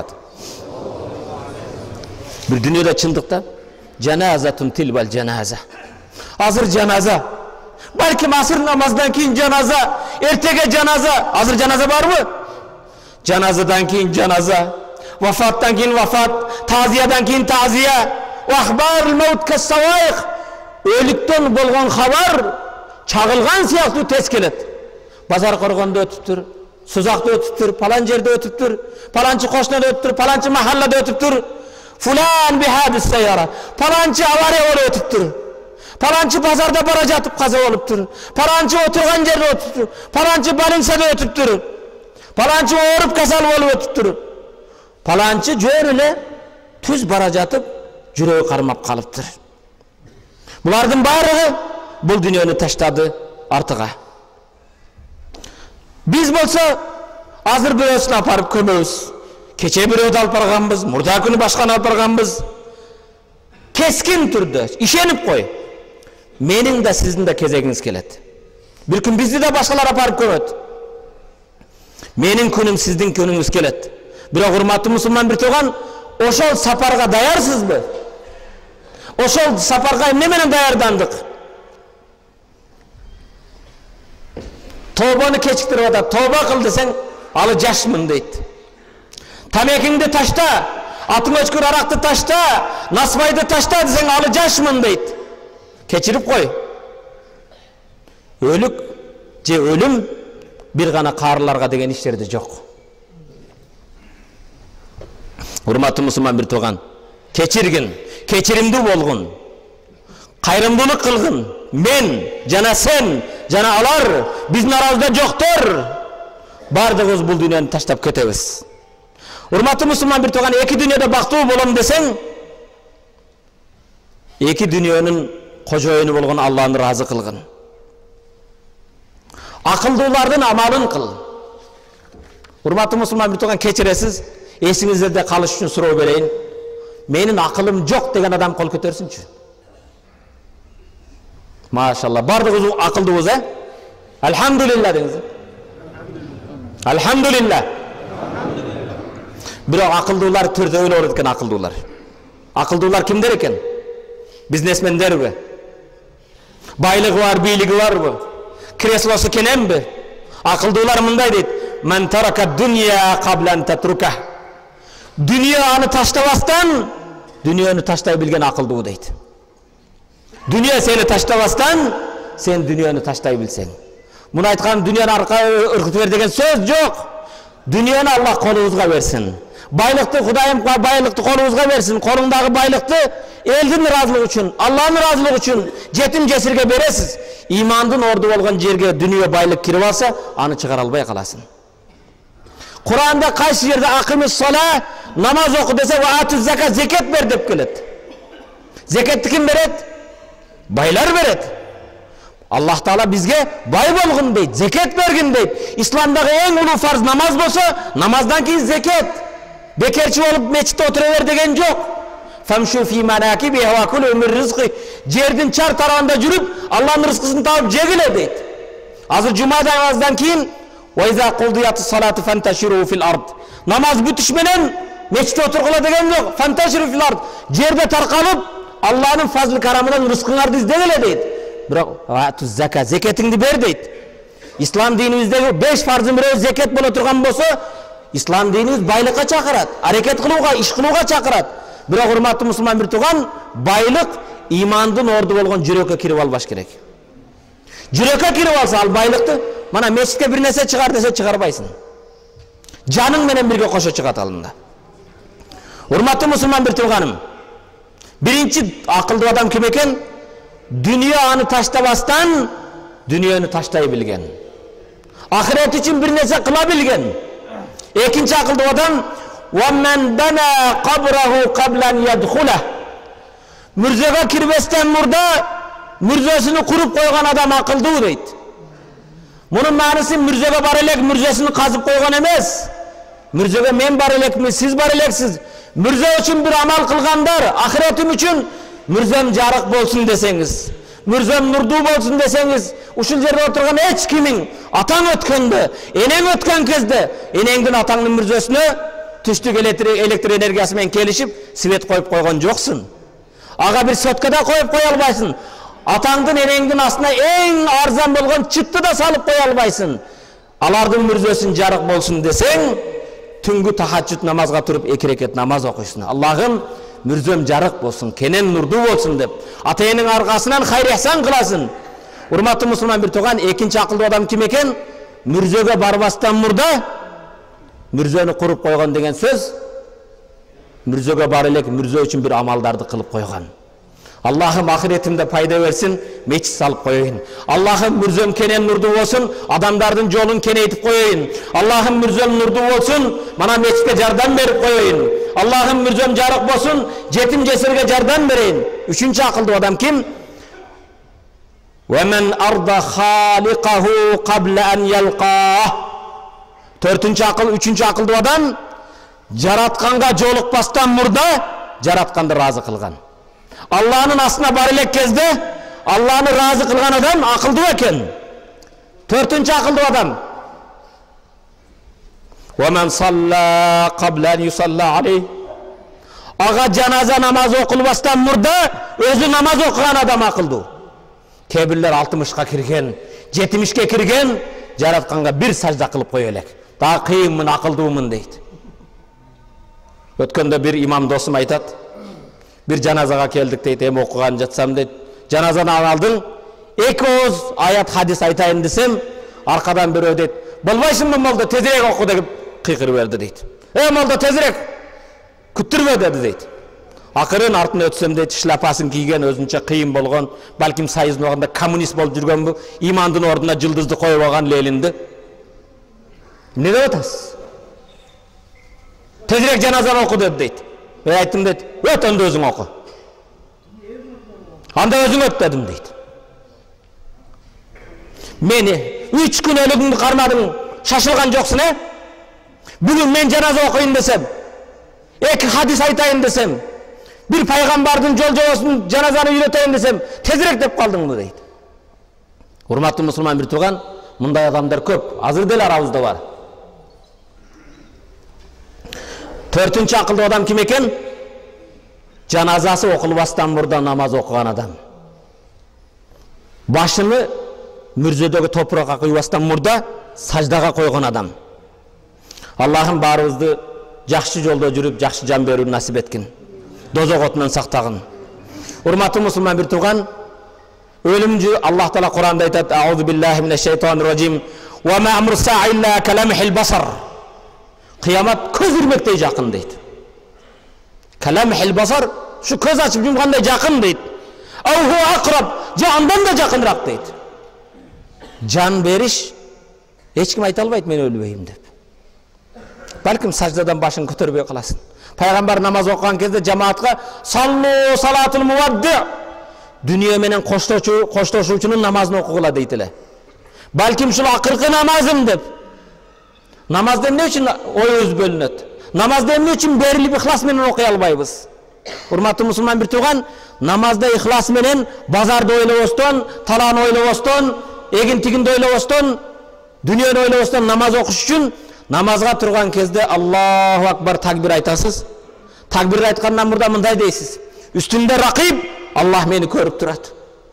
Speaker 1: Bir dünyada çındıkta cenazatun tilbal cenaza. Hazır cenaza. Belki asır namazdan keyin cenaza, ertege cenaza. Hazır cenaza var mı? Cenazadan keyin cenaza, vafattan keyin vafat, taziyadan keyin taziya. Ahbarul maut kes-savaiq. Ölükten bolgan habar çağılgan siyahtı tez kelet. Bazar korgonda ötüptür, Suzakta ötüptür, palan jerde ötüptür, palançı koşnada ötüptür, palançı mahallada ötüptür. Fulan bihadis seyyara. Palançı avariya olup ötüptür. Palançı pazarda bara jatıp kaza oluptur. Palançı oturgan jerde ötüptür. Palançı balinsada ötüptür. Palançı oğurup kasal olup ötüptür. Palançı jön ele tüz bara jatıp jürögü karmap kalıptır. Bulardın barıgı bul dünyаны taştadı artığa. Biz bolsa hazır böresini aparıp kömöbüz. кече бирөөдү алып барганбыз, мурда күнү башканы алып барганбыз. Keskin түрдө ишенип кой. Менин да сиздин да кезегиңиз келет. Bir күн бизди да башкалар апарып көмөт. Менин күнүм сиздин күнүңүз келет. Бирок урматтуу мусулман бир тууган, ошол сапарга даярсызбы? Ошол сапарга эмне менен даярдандык? Тобаны кечиктирип атат. Тоба кыл десең, алы жашмын дейт. Тамекиңди ташта, атың өчкүр аракты ташта, насыбайды ташта десең, алы жашмын дейт. Кечирип кой. Өлүк же өлүм бир гана карыларга деген иштерде жок. Урматтуу мусулман бир тууган, кечиргин, кечиримдүү болгун, кайрымдуулук кылгын. Мен жана сен жана алар биздин арабызда жоктор. Бардыгыбыз бул дүйнөнү таштап кетебиз. Урматтуу мусулман бир тууган, эки дүйнөдө бактылуу болом десең, эки дүйнөнүн кожоюну болгон Алланы разы кылгын. Акылдуулардын амалын кыл. Урматтуу мусулман бир тууган, кечиресиз, эсиңизде калыш үчүн суроо берейин. Менин акылым жок деген адам кол көтөрсүнчү. Машалла, бардыгыбыз акылдуубуз, Алхамдулилла деңиз. Алхамдулилла. Бирок акылдуулар төртөөлө болот экен, акылдуулар. Акылдуулар кимдер экен? Бизнесмендерби? Байлыгы бар, бийлиги барбы? Креслосу кененби? Акылдуулар мындай дейт: "Мен тарака дунья каблан татрука." Дүние аны таштабастан, дүниені таштай билген акылдуу дейт. Дүние сени таштабастан, сен дүниені таштай билсең. Муну айткан дүниені арка ыркытып бер деген сөз жок. Дүниені Аллах колубузга берсин. Байлыкты Кудайым байлыкты колубузга берсин. Колуңдагы байлыкты элдин ыраазылыгы үчүн, Алланын ыраазылыгы үчүн жетим жесирге бересиз. Имандын орду болгон жерге дүние байлык кирип алса, аны чыгара албай каласың. Kur'an'da kaç yerde akımız sola, namaz oku dese ve atü zekat, zekat ver deyip keledi. Zekatı kim veret? Baylar veret. Allah Teala bizge bay bolgun deydi, zekat vergin deydi. İslam'daki en ulu farz namaz bolsa, namazdan ki zekat. Bekerçi olup meçitte oturuver degen yok. Femşu fî menâkibi ve kulû min rızkı. Cerdin çar tarağında jürüp Allah'ın rızkısını tavıp jegile deydi. Hazır cuma namazdan keyin وَاِذَا قُلْدِيَاتِ الصَّلَاةِ فَانْتَشِرُوا فِي الْأَرْضِ. Namaz bütüşmenen meçhte oturgula degen yok. فَانْتَشِرُوا فِي الْأَرْضِ. Cerde tarqalıp Allah'ın fazlı karamından rızkınlardı izdegele deydi. Bırak zekat, zeketini ber deydi. İslam dinimizdeki 5 farzın biri zekat bola turgan bolsa, İslam dinimiz baylıkka çakırat, hareket kılıuga, iş kılıuga çakırat. Bırak hurmatlı Müslüman bir tuğan, baylık imandın ordu bolgon jürökө kirip albaş gerek. Jürökө kirip alsa al baylıktı, mana meçitke bir nese çıkar dese çıkarbaysın. Canın menen birge koşo çıkat alında. Hurmatlı Müslüman bir tuğanım, birinci akıllı adam kim eken? Dünya anı taştabastan, dünyanı taştay bilgen. Ahiret için bir nese kıla bilgen. İkinci akıllı adam, وَمَنْ بَنَا قَبْرَهُ قَبْلًا يَدْخُلَهُ. Mürzöge kirbesten murda, mürzesini kurup koygan adam akıllı deydi. Bunun manisi mürzöge bar elek, mürzesini kazıp koygan emez. Mürzöge men bar elek mi, siz bar eleksiz. Mürze için bir amal kılgandar, ahiretim için mürzem jarık bolsun deseniz, mürzem nurdu bolsun deseniz, uşul yerde oturgan hiç kimin, atan ötkendi, enen ötken kezde, enengdin atanın mürzesine tüştük elektrik energiyasымен kelişip, sivet koyup koygan joksun. Aga bir sotkada koyup koy albaysın. Atandın enengdin aslında en arzan bolgan çıttı da salıp koy albaysın. Alardın mürzesin jarık bolsun desen, түнгі tahajjud namazga turup 2 rekat namaz okuysun. Allah'ım mürzem jarık bolsun, kenen nurdu bolsun dep. Atayının arkasından hayır ihsan kılasın. Hurmatlı Müslüman bir tuğan, ikinci akıllı adam kim eken? Mürzöge barbastan murda, mürzeni kurup koygan degen söz, mürzöge bar elek, mürze için bir amaldardı kılıp koygan. Allah'ım ahiretimde payda versin, meçhit salıp koyayın. Allah'ım mürzem kenen nurdu olsun, adamların yolun keneytip koyayın. Allah'ım mürzem nurdu olsun, bana meçhite jardan verip koyayın. Allah'ım mürzem jarık olsun, jetim jesirge jardan vereyin. Üçüncü akıllı adam kim? وَمَنْ أَرْضَ خَالِقَهُ قَبْلَ أَنْ يَلْقَاهُ. Üçüncü akıllı adam, жаратканга жолукпастан мурда жаратканды разы кылган. Алланын астына бар элек кезде Алланы разы кылган адам акылдуу экен. Төртүнчү акылдуу адам. وَمَنْ صَلَّى قَبْلَ أَنْ يُصَلَّى عَلَيْهِ. Ага жаназа намазы окулбастан мурда өзү намаз окуган адам акылдуу. Кебирлер 60ка кирген, 70ке кирген, жаратканга бир сажда кылып кое элек. Дагы кыйынмын, акылдуумун дейт. Өткөндө бир имам досум айтат, бир жаназага келдик дейт, эми окуган жатсам дейт. Жаназаны алдың, 2 ооз аят хадис айтайын десем, аркадан бирөө дейт, болбойсуңбу молда, тезирээк оку деп кыйкырып берди дейт. Молда тезирээк күттүрбө деди дейт. Акырын артына өтсөм дейт, шляпасын кийген, өзүнчө кыйын болгон, балким сайыздын убагында коммунист болуп жүргөнбү, имандын ордуна жылдызды коюп алган Ленинди. Эмне деп атасыз? Тезирээк жаназаны оку деп дейт. Айттым дейт, өт анда өзүң оку. Анда өзүң өт дедим дейт. Мени 3 күн өлүгүңдү кармадың, шашылган жоксуң, Бүгүн мен жаназа окуйун десем, 2 хадис айтайын десем, bir пайгамбардын жол жобосун жаназаны үйрөтөйүн десем, тезирээк деп калдыңбы дейт. Урматтуу мусулман бир тууган, мындай адамдар көп, азыр деле арабызда бар. 4-нчү акылдуу адам ким экен? Жаназасы окулбастан мурда намаз окуган адам. Башыны мүрзөдөгү топуракка куйбастан мурда саждага койгон адам. Аллахым баарыбызды жакшы жолдо жүрүп, жакшы жан берүүнү насип эткин. Дозок отунан сактагын. Урматтуу мусулман бир тууган, өлүмчү Аллах Таала Куранда айтат: "Аузу биллахи минеш шайтанир ражим. Ва ма амру са'a илля каламхил басар." Кыямат көз ирмектей жакын дейт. Каламхил басар, şu көз ачып жумгандай жакын дейт. Ау ху акраб, жандан да жакыныраак дейт. Жан бериш эч ким айта албайт мен өлбөйм деп. Балким саждадан башын көтөрбөй каласың. Пайгамбар намаз окуган кезде жамаатка саллу салатул мувадди, дүнүйө менен коштошуучунун намазын окугула дейт эле. Балким ушул акыркы намазым деп. Намазда эмне үчүн оюбуз бөлүнөт? Намазда эмне үчүн берилип ихлас менен окуй албайбыз? Урматтуу мусулман бир тууган, намазда ихлас менен базарды ойлобостон, талааны ойлобостон, эгин тигинди ойлобостон, дүнүйөнү ойлобостон намаз окуш үчүн намазга турган кезде Аллаху акбар такбир айтасыз. Такбир айткандан мурда мындай дейсиз: "Үстүмдө ракиб, Аллах мени көрүп турат."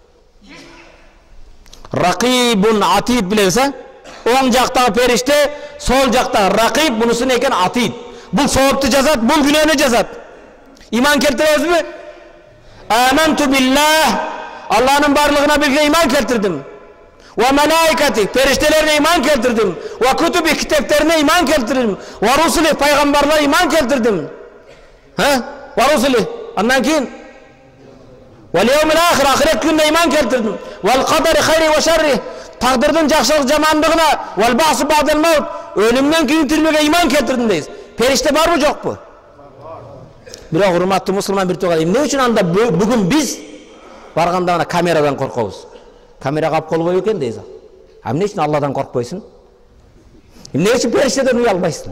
Speaker 1: Ракибун атид билесиз? Оң жактагы периште, сол жактагы ракиб, бунусун экен атид. Бул соопту жазат, бул күнөөнү жазат. Иман келтиребизби? Аманту биллах, Аллахнын барлыгына бирге иман келтирдим. Ва малаикати, периштелерине иман келтирдим. Ва кутуби, китептерине иман келтирдим. Ва русули, пайгамбарларга иман келтирдим. Ва русули, андан кийин вал яумил ахир, ахирет күнүнө иман келтирдим. Вал кадари хайри ва шарри, тагдырдын жакшылык жамандыгына, вал баъсу баъдал маут, өлүмдөн кийин тирмеге иман келтирдим дейсиз. Периште барбы, жокпу? Бирок урматтуу мусулман бир тууган, эмне үчүн анда бүгүн биз барганда мына камерадан коркобуз? Камера кап колбой экен дейсиз. Эмне үчүн Алладан коркпойсуң? Эмне үчүн периштеден уя албайсың?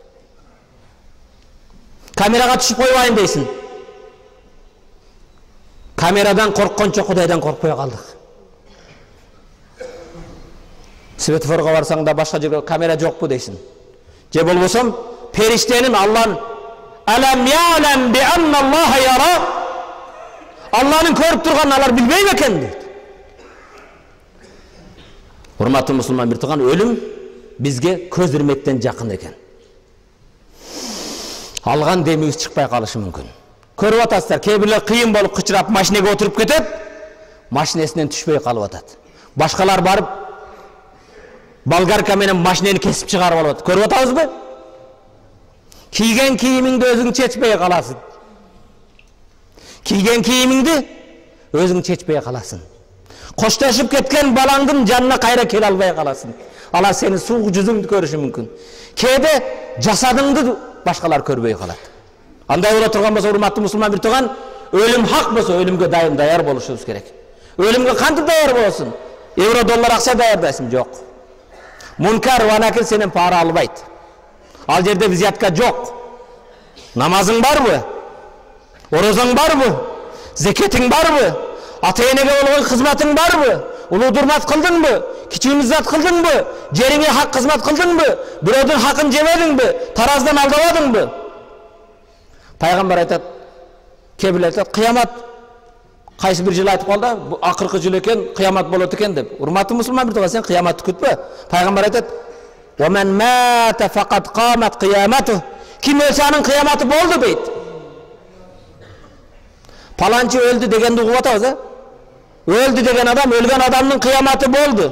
Speaker 1: Камерага түшүп койбайын дейсиң. Камерадан корккончо Кудайдан коркпой калдык. Светофорго барсаң да башка жерге камера жокпу дейсиң. Же болбосом периштенин Алланын алам я'лам би анна Аллаха яра, Алланын көрүп турганын алар билбейби экен дейт. Урматтуу мусулман бир тууган, өлүм бизге көз ирмектен жакын экен. Алган демибиз чыкпай калышы мүмкүн. Көрүп атасыздар, кээ бирлер кыйын болуп кычырап машинеге отуруп кетет, машинесинен түшпөй калып атат. Башкалар барып болгарка менен машинени кесип чыгарып алып атат. Көрүп атабызбы? Кийген кийимиңди өзүң чечпей каласың. Кийген кийимиңди өзүң чечпей каласың. Коштошуп кеткен балаңдын жанына кайра келе албай каласың. Алар сени суук жүзүңдү көрүшү мүмкүн. Кээде жасадыңды башкалар көрбөй калат. Андай боло турган болсо, урматтуу мусулман бир тууган, өлүм хак болсо, өлүмгө дайым даяр болушубуз керек. Өлүмгө кантип даяр болосуң? Евро, доллар акча даярдайсың? Жок. Мункар ва накир сенен пара албайт. Ал жерде взятка жок. Namazың барбы? Оразаң барбы? Зекетің барбы? Ата-енеге болгон кызматың барбы? Улуу дурмат кылдыңбы? Кичүүнү зат кылдыңбы? Жериңе хак кызмат кылдыңбы? Бирөөдүн хакын жебедиңби? Тараздан алдабадыңбы? Пайгамбар айтат, кебилер айтат, кыямат кайсы бир жыл айтып калды, бу акыркы жыл экен, кыямат болот экен деп. Урматтуу мусулман, бир сен кыяматты күтпө. Пайгамбар айтат, "Ва ман мата фақат камат кыямату." Ким өлсө анын кыяматы болду дейт. Паланчы өлдү дегенди угуп атабыз, а? Өлдү деген адам, өлгөн адамдын кыяматы болду.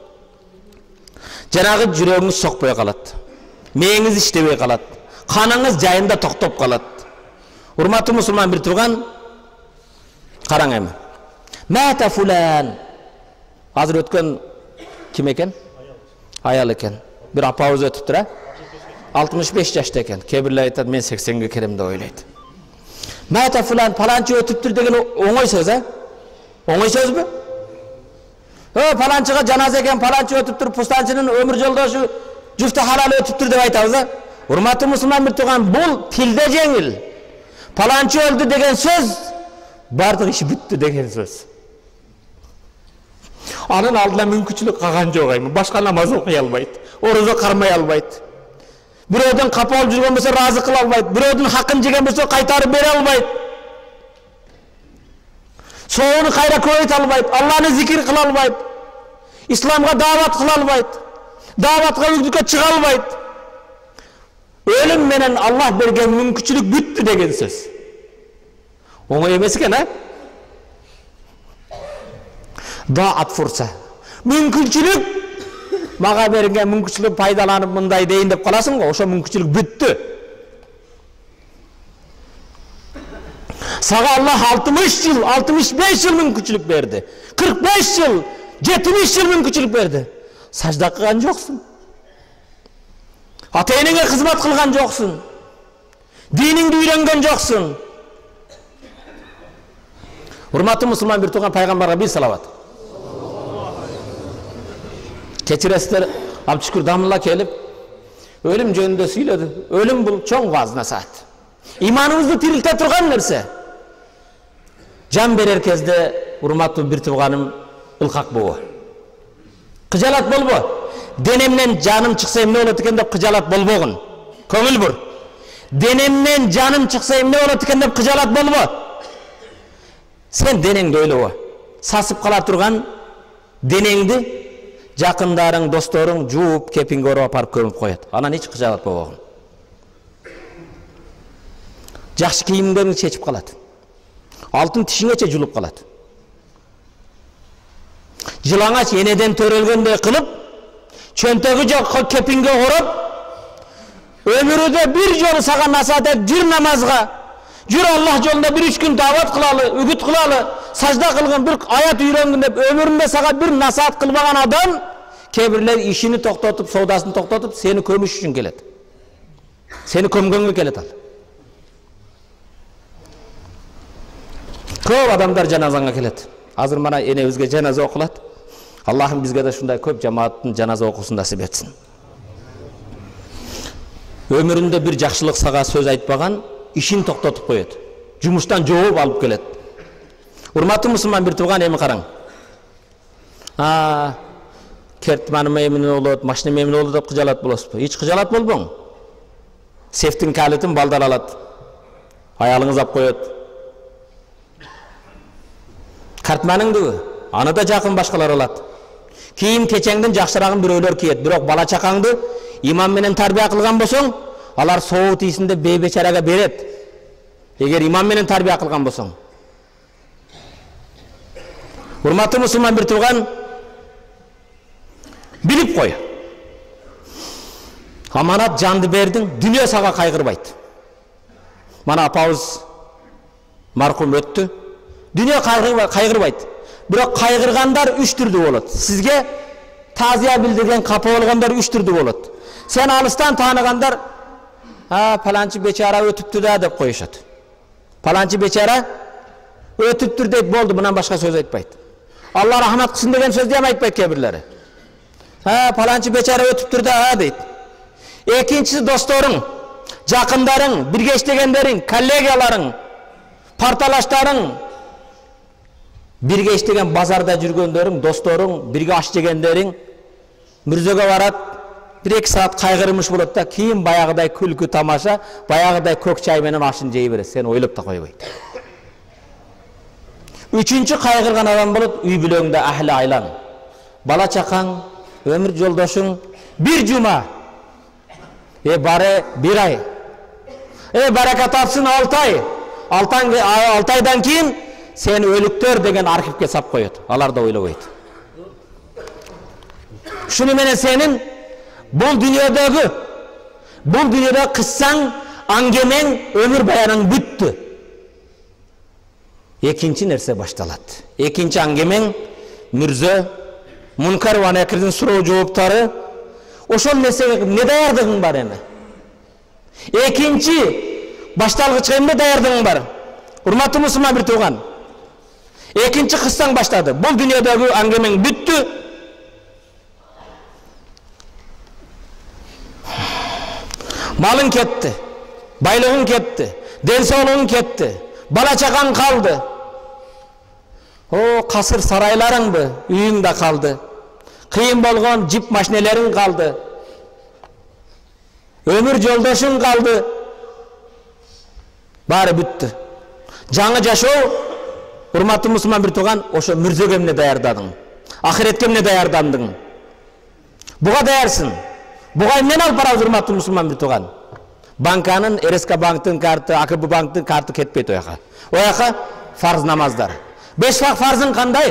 Speaker 1: Жанагы жүрөгүңүз сокпой калат. Мээңиз иштебей калат. Каныңыз жайында токтоп калат. Урматтуу мусулман, бир турган караң эми. Мата фулан. Азыр өткөн ким экен? Аял экен. Бир апабыз өтүптүр, а? 65 жашта экен. Кебирлер айтат, мен 80ге келем деп ойлойт. Мата фулан, паланчы өтүптүр деген оңой сөз, а? Оңой сөзбү? Паланчыга жаназа экен, паланчы өтүптүр, пустанчынын өмүр жолдошу жуфта халал өтүптүр деп айтабыз, а? Урматтуу мусулман, бир турган бул тилде жеңил. Паланчы өлдү деген сөз бардык иши бүттү деген сөз. Анын алдына мүмкүнчүлүк калган жок эми. Башка намаз окуй албайт, ораза кармай албайт. Бирөөдөн капа болуп жүргөн болсо разы кыла албайт, бирөөдүн хакын жеген болсо кайтарып бере албайт. Соону кайра көбөйтө албайт, Алланы зикир кыла албайт. Исламга даават кыла албайт. Дааватка үгүткө чыга албайт. Өлүм менен Аллах берген мүмкүнчүлүк бүттү деген сөз. Оңой эмес экен, а? Даат фурса. Мүмкүнчүлүк, мага берилген мүмкүнчүлүк пайдаланып мындай дейин деп каласың го, ошо мүмкүнчүлүк бүттү. Сага Аллах 60 жыл, 65 жыл мүмкүнчүлүк берди. 45 жыл, 70 жыл мүмкүнчүлүк берди. Сажда кылган жоксуң. Ата-энеңе кызмат кылган жоксуң. Диниңди үйрөнгөн жоксуң. Урматтуу мусулман, бир турган пайгамбарга бир салават. Кечиресиздер, Абдышкүр Дамылла келип, өлүм жөнүндө сүйлөдү. Өлүм бул чоң ваз насаат. Иманыбызды тирилте турган нерсе. Жан берер кезде, урматтуу бир турганым, ылкак болбо. Кыжалат болбо. Денемнен жаным чыкса эмне болот экен деп кыжалат болбогун. Көңүл бур. Денемнен жаным чыкса эмне болот экен деп кыжалат болбо. Сен денеңди ойлобо. Сасып кала турган денеңди жакындарың, досторуң жууп, кепинге ороп апарып көмүп коет. Анан эч кыжалат болбогун. Жакшы кийимдерин чечип калат. Алтын тишиңече жулуп калат. Жылаңач энеден төрөлгөндөй кылып, чөнтөгү жок кепинге ороп, өмүрүдө бир жолу сага насаат эт, жүр намазга, жүр Аллах жолунда бир 3 күн даават кылалы, үгүт кылалы, сажда кылгын, бир аят үйрөнгүн деп өмүрүндө сага бир насаат кылбаган адам, кебирлер ишини токтотуп, соодасын токтотуп, сени көмүш үчүн келет. Сени көмгөнгө келет ал. Көп адамдар жаназаңа келет. Азыр мана энебизге жаназа окулат. Аллахым бизге да шундай көп жамааттын жаназа окуусун насип этсин. Өмүрүндө бир жакшылык сага сөз айтпаган, ишин токтотуп коет. Жумуштан жооп алып келет. Урматтуу мусулман, бир турган эми караң. Кертманым эмне болот, машинам эмне болот деп кыжалат болосузбу? Эч кыжалат болбоң. Сефтин калитин балдар алат. Аялыңыз ап коет. Картманыңды, аны да жакын башкалар алат. Кийим кечеңдин жакшырагын бирөөлөр кийет, бирок бала чакаңды иман менен тарбия кылган болсоң, алар соо тийсин деп бейбечарага берет. Эгер иман менен тарбия кылган болсоң. Урматтуу мусулман, бир турган билип кой. Аманат жанды бердиң, дүнүйө сага кайгырбайт. Мана апабыз маркум өттү. Дүнүйө кайгырбайт. Бирок кайгыргандар 3 түрдүү болот. Сизге тазия билдирген, капа болгондар 3 түрдүү болот. Сен алыстан тааныгандар, паланчы бечара өтүптү да деп коюшат. Паланчы бечара өтүптүр дейт, болду, мындан башка сөз айтпайт. Алла рахмат кылсын деген сөз дем айтпайт кебирлери. Паланчы бечара өтүптүр да дейт. Экинчиси досторуң. жақындарың, бірге іштегендерің, коллегияларың, парталаштарың, бірге іштеген базарда жүргендерің, досторың, бірге аш жегендерің мүрзеге барат, 1-2 саат қайғырмыш болады да, кейін баяғыдай күлкі тамаша, баяғыдай көк чай менен ашын жей бересің, сен ойлап та қойбайды. Üçüncü қайғырған адам болады, үй бүлөңдө ахли айлаң, бала чакаң, өмір жолдошуң, bir жума, бары 1 ай, барака тапсын 6 ай, 6 айдан кейін сен өлүктөр деген архивке сап коет, алар да ойлобойт. Шуну менен сенин бул дүйнөдөгү кыссаң, аңгемең, өмүр баяның бүттү. Экинчи нерсе башталат. Экинчи аңгемең, мүрзө, Мункар ва Накирдин суроо жооптары, ошол нерсеге эмне даярдыгың бар эми? Экинчи башталгычка эмне даярдыгың бар? Урматтуу мусулман бир тууган. Экинчи кыссаң баштады. Бул дүйнөдөгү аңгемең бүттү. Малың кетти, байлығың кетти, ден соолугуң кетти, бала чакаң калды. Касыр сарайларыңбы, үйүң да калды. Кыйын болгон жип машинелериң калды. Өмүр жолдошуң калды. Баары бүттү. Жаңы жашоо, урматтуу мусулман бир тууган, ошо мүрзөгө эмне даярдадың? Ахиретке эмне даярдандың? Буга даярсың. Буга эмнени алып барабыз, урматтуу мусулман бир тууган? Банканын, РСК банктын карты, АКБ банктын карты кетпейт ояка. Ояка фарз намаздар. 5 вак фарзың кандай?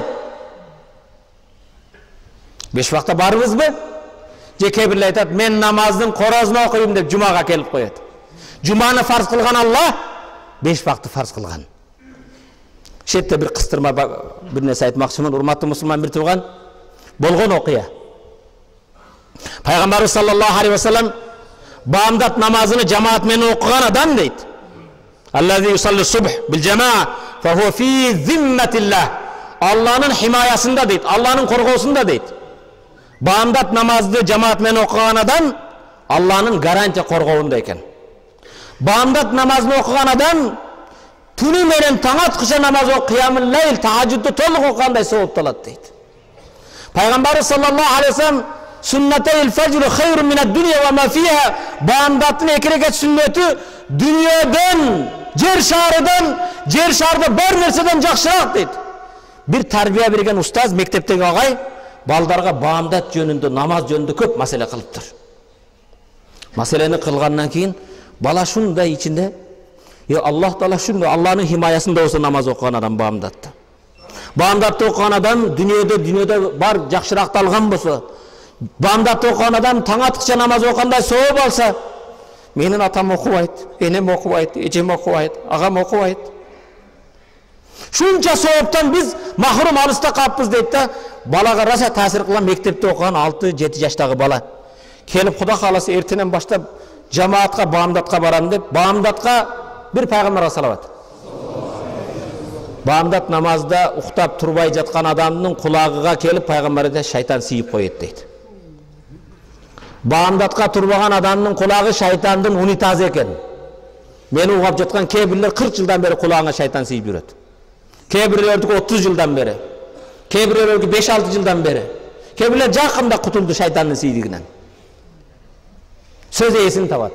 Speaker 1: 5 вакта барбызбы? Же кээ бирлер айтат, мен намаздын корозун окуйм деп жумага келип коет. Жуманы фарз кылган Алла 5 вакты фарз кылган. Шетте бир кыстырма бир нерсе айтмакчымын, урматтуу мусулман бир тууган. Болгон окуя. Пайгамбарыбыз саллаллаху алейхи ва саллям бамдат намазını cemaat menен окуган адам дейт. Аллази юсалли субх бил жамаа фа хува фи зимматиллах. Алланын химаясында дейт, Алланын коргоосунда дейт. Бамдат намазды жамаат менен окуган адам Алланын гарантия коргоосунда экен. Бамдат намазын окуган адам түнү менен таң аткыча намаз окуп, кыямул лейл, тахажжудду толук окугандай сооп алат дейт. Пайгамбарыбыз саллаллаху алейхи ва саллям Sünneteyil fecru hayrun mined dünya ve ma fiha. Bağımdatın 2 rekat sünneti dünyadan, cer şarda bar nerseden жақшырақ deydi. Bir tarbiya bergen ustaz mektepteki ağay baldarga bağımdat jönündө, namaz jönündө көп masele kılıptır. Maseleni kılgandan keyin bala şunday içinde, Allah Taala şunday, Allah'ın himayasında olsa namaz okuyan adam bağımdatta. Bağımdatta okuyan adam dünyada bar жақшырақ algan bolsa, bağımdatta okuyan adam taң atkыча namaz okugандай сооп алса, менин атам окубайт, энем окубайт, эжем окубайт, агам окубайт. Шунча сооптан биз махрум алыста калыппыз дейт да, балага раса таасир кылган мектепте окуган 6-7 жаштагы бала келип Кудай кааласа эртенен баштап жамаатка, баамдатка барам деп, баамдатка бир пайгамбарга салават. Баамдат намазда уктап турбай жаткан адамдын кулагыга келип пайгамбарга шайтан сийип коет дейт. Баамдатка турбаган адамдын кулагы шайтандын унитазы экен. Мени угап жаткан кээ бирлер 40 жылдан бери кулагына шайтан сийип жүрөт. Кээ бирлердики 30 жылдан бери, кээ бирлердики 5-6 жылдан бери. Кээ бирлер жакында кутулду шайтандын сийдигинен. Сөз эсин табат.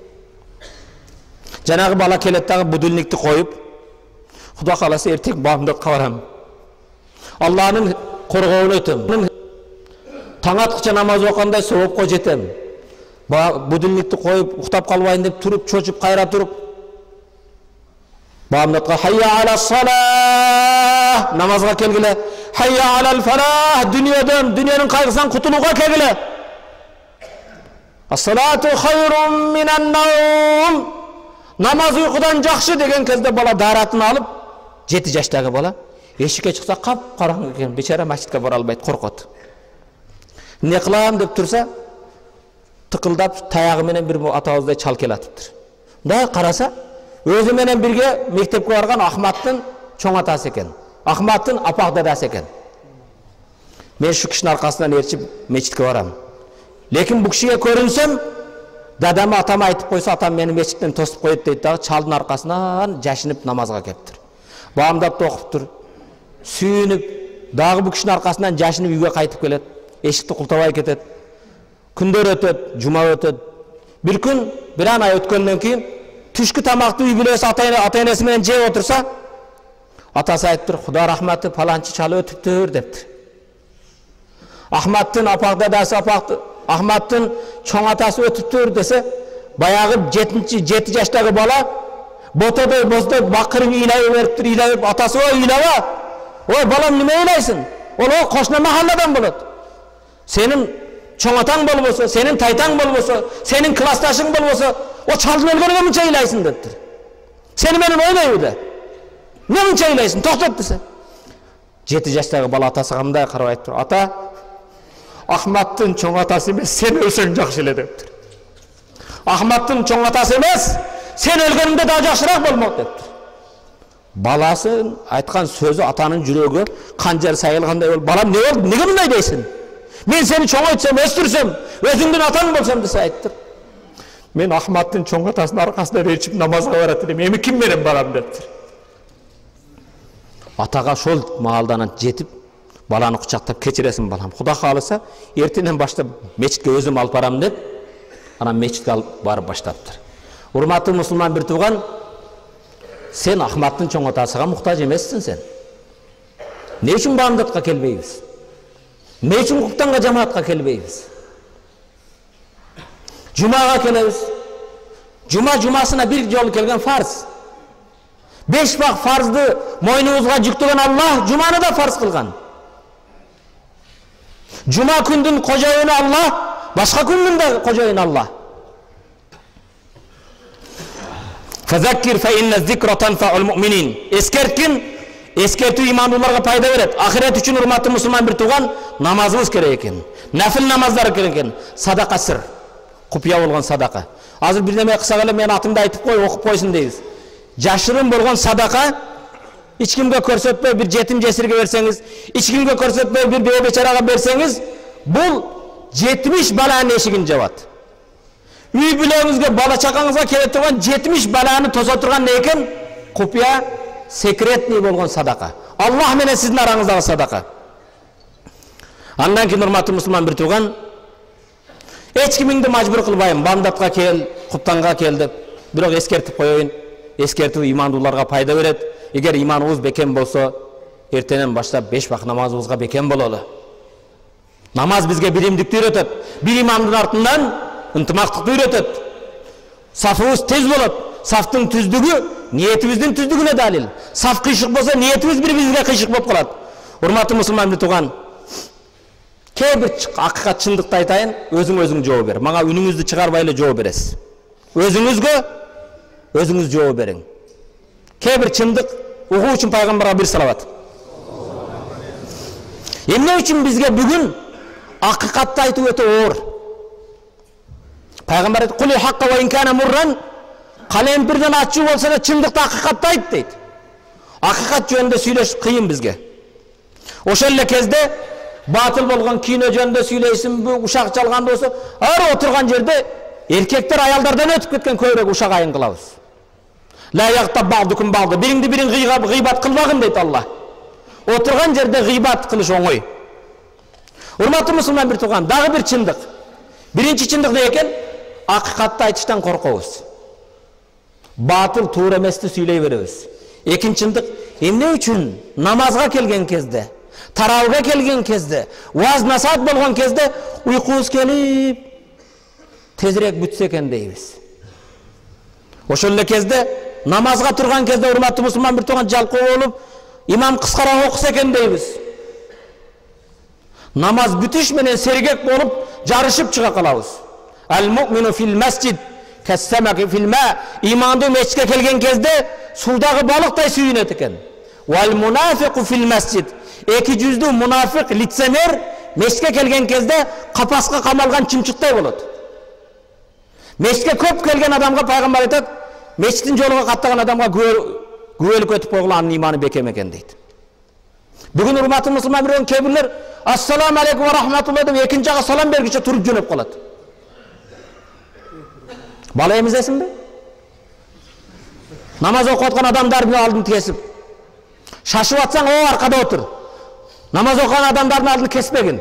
Speaker 1: Жанагы бала келет дагы будильникти коюп, Кудай кааласа эртең баамдатка барам. Алланын коргоонун өтөм. Таң аткыча намаз окугандай соопко жетем. Будильникти коюп, уктап калбайын деп туруп, чочуп, кайра туруп. Баамдатка хайя ала салаа, намазга келгиле. Хайя алал фалах, дүйнөнүн кайгысынан кутулууга келгиле. As-salatu hayrun minan nawm. Намаз уйкудан жакшы деген кезде бала даратын алып, 7 жаштагы бала эшикке чыкса кап-караңгы экен, бечара мачитке бара албайт, коркот. Не кылам деп турса, тыкылдап таягы менен бир атабыздай чал келатыптыр. Да караса, өзү менен бирге мектепке барган Ахматтын чоң атасы экен. Ахматтын апак дадасы экен. Мен шу кишинин аркасынан ээрчип мечитке барам. Лекин бу кишиге көрүнсөм, Dadama atama айтып қойса, атам мені мешіттен тосып қойды дейді дағы, шалдың арқасынан жашынып намазға келіп тұр. Бамдап оқып тұр. Сүйініп, дағы бұл кішінің арқасынан жашынып үйге қайтып келеді. Ешікті құлтабай кетеді. Күндер өтеді, жұма өтеді. Bir gün, bir ay ötkenden keyin түшкі тамақты үй бүлесі ата-енесімен жеп отырса, атасы айтыптыр, Құда рахматы паланчы чалы өтіптір депті. Ахматтың апақ дадасы Ахматтың чоң атасы өтіптір десе, баяғы 7 жаштағы бала ботадай бақырын илай беріптір, илай беріп, атасы о илава, ой балам неме илайсың? Ол қошына махалладан болады. Сенің чоң атаң болбосо, сенің тайтаң болбосо, сенің класташың болбосо, o çaldın ölgönüne mi çayılaysın dedi. Seni benim oynayı da. Ne mi çayılaysın? Toxtat dese. 7 yaştagi bala atası qanday qarab aytdı. Ata, Ahmattın çoң atası emas, sen ölsöң жақсы эле депти. Ahmattın çoң atası emas, sen ölgөнүңдө да жакшыраак болмок депти. Баласын айткан сөзү атанын жүрөгү канжар сайылгандай болуп, балам не болду? Неге мындай дейсиң? Мен сени чоңойтсам, өстүрсөм, өзүңдүн атаң болсом десе айтты. Men Ahmattın çoң atasının arkasında rejip namazga barat dedim. Emi kim benim balam deptir. Ataga şol mahaldan жетip balаны құшақтап кечиреsin балам. Құда қалыса, ертеңнен баштап мечитке өзім алып барам деп, ана мечитке алып барып баштаптыр. Урматтуу мусулман bir туған, sen Ahmattın çoң атасыға мұқтаж емессің сен. Не үшін бамдатқа келбейбіз? Не үшін құптанға жамаатқа келбейбіз? Cuma'ga kelemiz. Cumasına bir yol kelgen farz. 5 vak farzdı moynumuzga yüktügen Allah, Cuma'nı da farz kılgan. Cuma kündün kocayını Allah, başka kündün de kocayını Allah. Fezekkir fe inne zikra tenfa'ul mu'minin. Eskertü imanlılarga payda veret. Ahiret üçün hurmatlı Müslüman bir tuğan, namazımız kereken. Nafil namazları kereken. Sadaka sır. Құпия болған садақа. Азыр бірдеме қыса келе мен атымды айтып қой, оқып қойсын дейбіз. Жашырын болған садақа ешкімге көрсетпей бір жетім жесірге берсеңіз, ешкімге көрсетпей бір бей бечараға берсеңіз, бұл 70 баланың ешігін жабады. Үй бүлеңізге, бала чақаңызға келе тұрған 70 баланы тоса тұрған не екен? Құпия, секретный болған садақа. Аллах менен сіздің араңыздағы садақа. Андан кейін урматтуу мұсылман бір туған, ешкіміңді мәжбүр қылбайым, бамдатқа кел, құптанға кел деп, бирок ескертіп қойойын. Ескертүү имандууларга пайда берет. Егер иманыңыз бекем болсо, ертеңнен баштап 5 вакыт намазыбызга бекем бололу. Намаз бизге биримдикти үйрөтөт. Bir имамдын артынан ынтымактыкты үйрөтөт. Сафыбыз тез болот. Сафтын түздүгү ниетибиздин түздүгүнө далил. Саф кыйшык болсо, ниетибиз бири-бирибизге кыйшык болуп калат. Урматтуу мусулман туган, кейбір ақиқат шындықты айтайын, өзің жооп бер. Мага үнүңүздү чыгарбай эле жооп бересиз. Өзүңүз жооп бериң. Кейбір чындык угуу үчүн пайгамбарга бир салават. Эмне үчүн бизге бүгүн ақиқатты айтуу өтө оор? Пайгамбар айтты: "Кулил хакка ва ин кана мурран", калемпирден ачуу болсо да чындыкты ақиқатты айт дейт. Ақиқат жөнүндө сүйлөш кыйын бизге. Ошол эле кезде батыл болгон кино жөнүндө сүйлөйсүн, бу ушак чалганда болсо, ар отурган жерде эркектер аялдардан өтүп кеткен көбүрөөк ушак айын кылабыз. Ла яктаб ба'дукум ба'д. Бириңди бириң гыйбат кылбагын дейт Алла. Отурган жерде гыйбат кылыш оңой. Урматтуу мусулман bir туган, дагы бир чындык. Биринчи чындык не экен? Акыйкатты айтыштан коркобуз. Батыл туура эмести сүйлөй беребиз. Экинчи чындык, эмне үчүн намазга келген кезде, таравга келген кезде, ваз насаат болгон кезде уйкубуз келип тезирээк бүтсө экен дейбиз. Ошол эле кезде намазга турган кезде урматтуу мусулман bir туган жалкоо болуп, имам кыскараак окуса экен дейбиз. Намаз бүтүш менен сергек болуп, жарышып чыга калабыз. Ал-му'мину фил масjid кас-самаки фил ма. Иманды мечитке келген кезде суудагы балыктай сүйүнөт экен. Вал-мунафиqu фил масjid. Эки жүздүү мунафик, лицемер мечитке келген кезде капаска камалган чымчыктай болот. Мечитке көп келген адамга пайгамбар айтат: "Мечиттин жолуна каттаган адамга күбөлүк өтүп койгула, анын иманы бекем экен" дейт. Бүгүн урматтуу мусулман бирөөнүн кебирлер "Ассаламу алейкум ва рахматуллах" деп экинчи жака салам бергиче туруп жөнөп калат. Бала эмизесиңби? Намаз окуп аткан адамдардын алдын кесип. Шашып атсаң, о аркада отур. Намаз окуган адамдардын алдын кеспегин.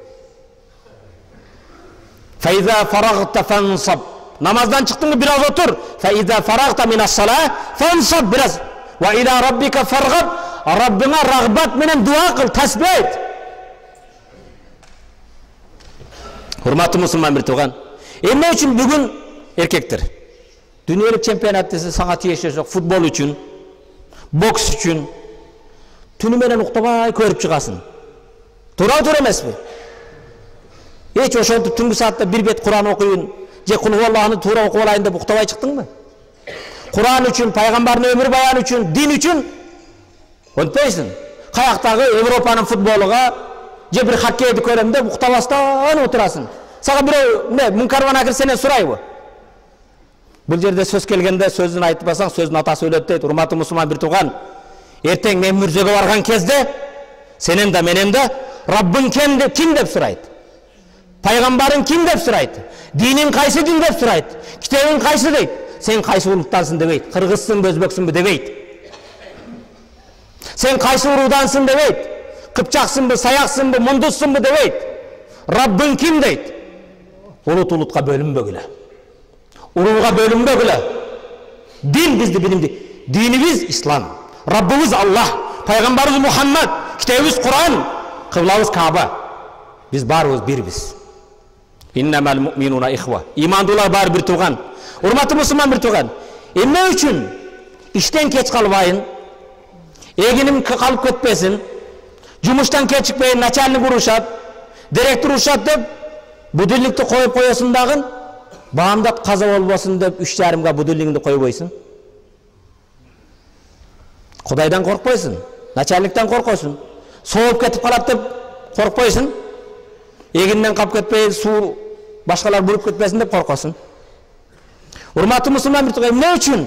Speaker 1: Фаиза фарагта фансаб. Намаздан чыктыңбы, бираз отур. Фаиза фарагта минас-сала фансаб, бираз. Ва иля раббика фаргаб. Раббыңа рагбат менен дуа кыл, тасбih айт. Урматтуу мусулман бир тууган. Эмне үчүн бүгүн эркектер дүйнөлүк чемпионат десе сага тиешеси жок, футбол үчүн, бокс үчүн түнү менен уктабай көрүп чыгасың. Туура эмеспи? Эч ошентип түнкү саатта бир бет Куран окуйын, же Кулхуаллахны туура окуп алайын деп уктабай чыктыңбы? Куран үчүн, пайгамбардын өмүр баяны үчүн, дин үчүн онтпойсуң. Каяктагы Европанын футболуга же бир хоккейди көрөм деп уктабастан отурасың. Сага бирөө Мункар Накир сенен сурайбы? Бул жерде сөз келгенде сөзүн айтпасаң, сөзүн атасы өлөт дейт. Урматтуу мусулман бир тууган, эртең мен мүрзөгө барган кезде сенен да менен да Раббың ким деп сурайт? Пайгамбарың ким деп сурайт? Динин кайсы дин деп сурайт? Китебиң кайсы дейт? Сен кайсы улуттансың дебейт. Кыргызсыңбы, өзбөксүңбү дебейт. Сен кайсы уруудансың дебейт. Кыпчаксыңбы, саяксыңбы, мундуссыңбы дебейт. Раббың ким дейт? Улут улутка бөлүнбөгүлө. Урууга бөлүнбөгүлө. Дин бизди билимди. Динибиз ислам. Раббыбыз Аллах, пайгамбарыбыз Мухаммад, китебибиз Куран, кыблабыз Кааба. Биз баарыбыз бирбиз. Иннамал муъминуна ихва. Имандуулар баары бир тууган. Урматтуу мусулман бир тууган. Эмне үчүн иштен кеч калбайын? Эгиним калып кетпесин. Жумуштан кечикпейин, начальник урушат, директор урушат деп будильникти коюп коесуң дагы, баамдат каза болбосун деп 3:30-га будильникти койбойсуң. Кудайдан коркпойсуң, начальниктен коркосуң. Сооп кетип калат деп коркпойсуң. Эгинден калып кетпей, суу башкалар буруп кетпесин деп коркосуң. Урматтуу мусулман бир тууган, эмне үчүн?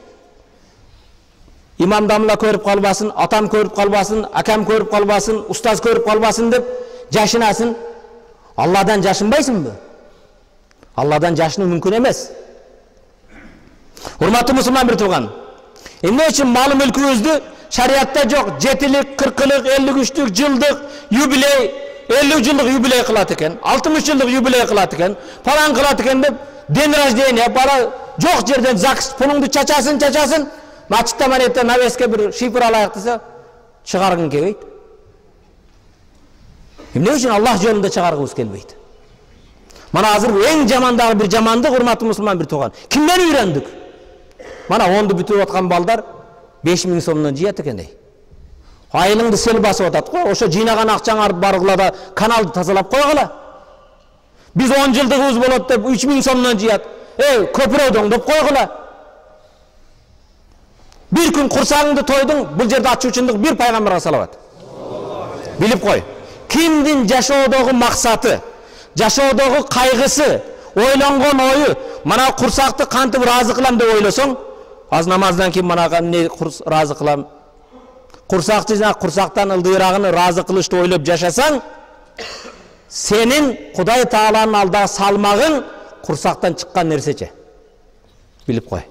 Speaker 1: Имамдамла көрүп калбасын, атам көрүп калбасын, акам көрүп калбасын, устаз көрүп калбасын деп жашынасың. Алладан жашынбайсыңбы? Алладан жашынуу мүмкүн эмес. Урматтуу мусулман бир тууган, эмне үчүн малы мүлкүбүздү шариатта жок 7-лик, 40-лык, 53-лük жылдык юбилей, 50 жылдык юбилей кылат экен, 60 жылдык юбилей кылат экен, палан кылат экен деп день рождения бара жок жерден ЗАГС пулуңду чачасын, мачытта манетте навеске бир шифр алайык десе, чыгаргың келбейт. Эмне үчүн Аллах жолунда чыгаргыбыз келбейт? Мана азыр эң жамандагы бир жамандык, урматтуу мусулман бир тууган. Кимден үйрөндүк? Мана 10-ду бүтүп аткан балдар 5000 сомдон жыят экен эй. Айылыңды сел басып атат го, ошо жыйнаган акчаңарды баргыла да каналды тазалап койгула. Биз 10 жылдыгыбыз болот деп 3000 сомдон жыят. Көпүрөдүң деп койгула. Bir күн курсагыңды тойдуң, бул жерде ачуучундук бир пайгамбарга салават. Билип кой. Кимдин жашоодогу максаты, жашоодогу кайгысы, ойлонгон ою, мана курсакты кантип разы кылам деп ойлосоң, аз намаздан кийин мана эмне разы кылам? Курсакчы жана курсактан ылдыйрагын разы кылышты ойлоп жашасаң, сенин Кудай Тааланын алдагы салмагың курсактан чыккан нерсече. Билип кой.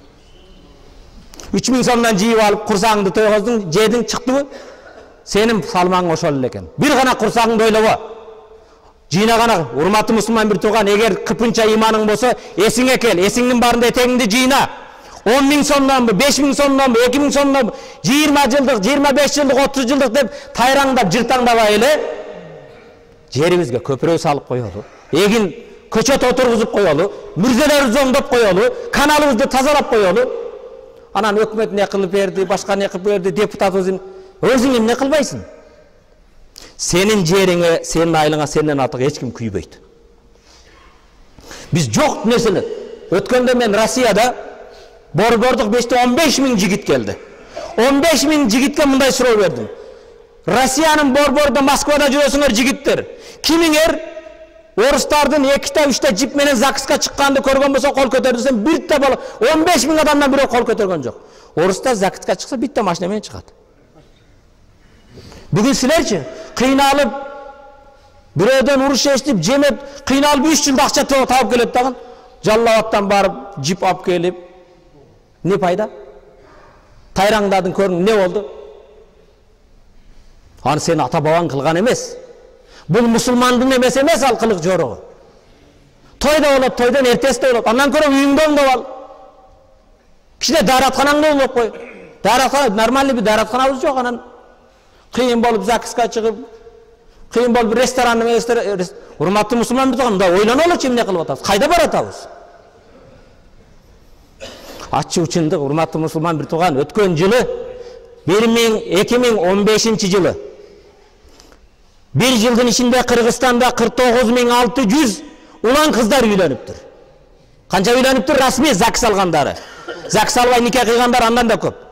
Speaker 1: 3000 сомдон жыйып алып курсагыңды тойгоздуң, жедиң, чыктыбы? Сенин салмагың ошол эле экен. Бир гана курсагыңды ойлобо. Жыйнаган, урматтуу мусулман бир тууган, эгер кыпынча иманың болсо, эсиңе кел, эсиңдин барында этегиңди жыйна. 10.000 сомдонбу, 5.000 сомдонбу, 2.000 сомдонбу, 20 жылдык, 25 жылдык, 30 жылдык деп тайраңдап, жыртаңдабай эле жерибизге көпүрө салып коелу. Эгин көчөт отургузуп коелу, мүрзөлөр зоңдоп коелу, каналыбызды тазалап коелу. Анан өкмөт не кылып берди, башка не кылып берди, депутат өзүң эмне кылбайсың? Сенин жериңе, сенин айылыңа сенден артык эч ким күйбөйт. Биз жок нерсени. Өткөндө мен Россияда борбордук 15.000 жигит келди. 15.000 жигитке мындай суроо бердим. Россиянын борбордо Москвада жүрөсүңөр жигиттер, кимиңер орустардын 2-3 жип менен ЗАГСка чыкканды көргөн болсо кол көтөрдүсөм, бирте бала 15.000 адамдан бирөө кол көтөргөн жок. Орустар ЗАГСка чыкса бирте машина менен чыгат. Бүгүн силерчи кыйналып бирөөдөн уруш эстип, жемеп, кыйналып 3 жылда акча таап келет дагы. Жаллабаттан барып жип алып келип, не пайда? Тайраңдадың көрің, не болды? Аны сені ата-бабаң қылған емес. Бұл мұсылмандың емес, ал қылық жорығы. Тойда болады, тойдан ертесі де болады. Андан көріп үйіңді оңдап ал. Кішіне дәретханаңды оңдап қой. Дәретхана, нормальный бір дәретханамыз жоқ, анан қиын болып закиска шығып, қиын болып ресторанның урматтуу мусулман битиган да ойлонолучу эмне кылып атабыз, кайда баратабыз? Аччы учундук урматтуу мусулман бир тууган, өткөн жылы 2015 жылы bir жылдын ичинде Кыргызстанда 49.600 улан кыздар үйлөнүптүр. Канча үйлөнүптүр? Расмий ЗАГС алгандары. ЗАГС албай нике кыйгандар андан да көп.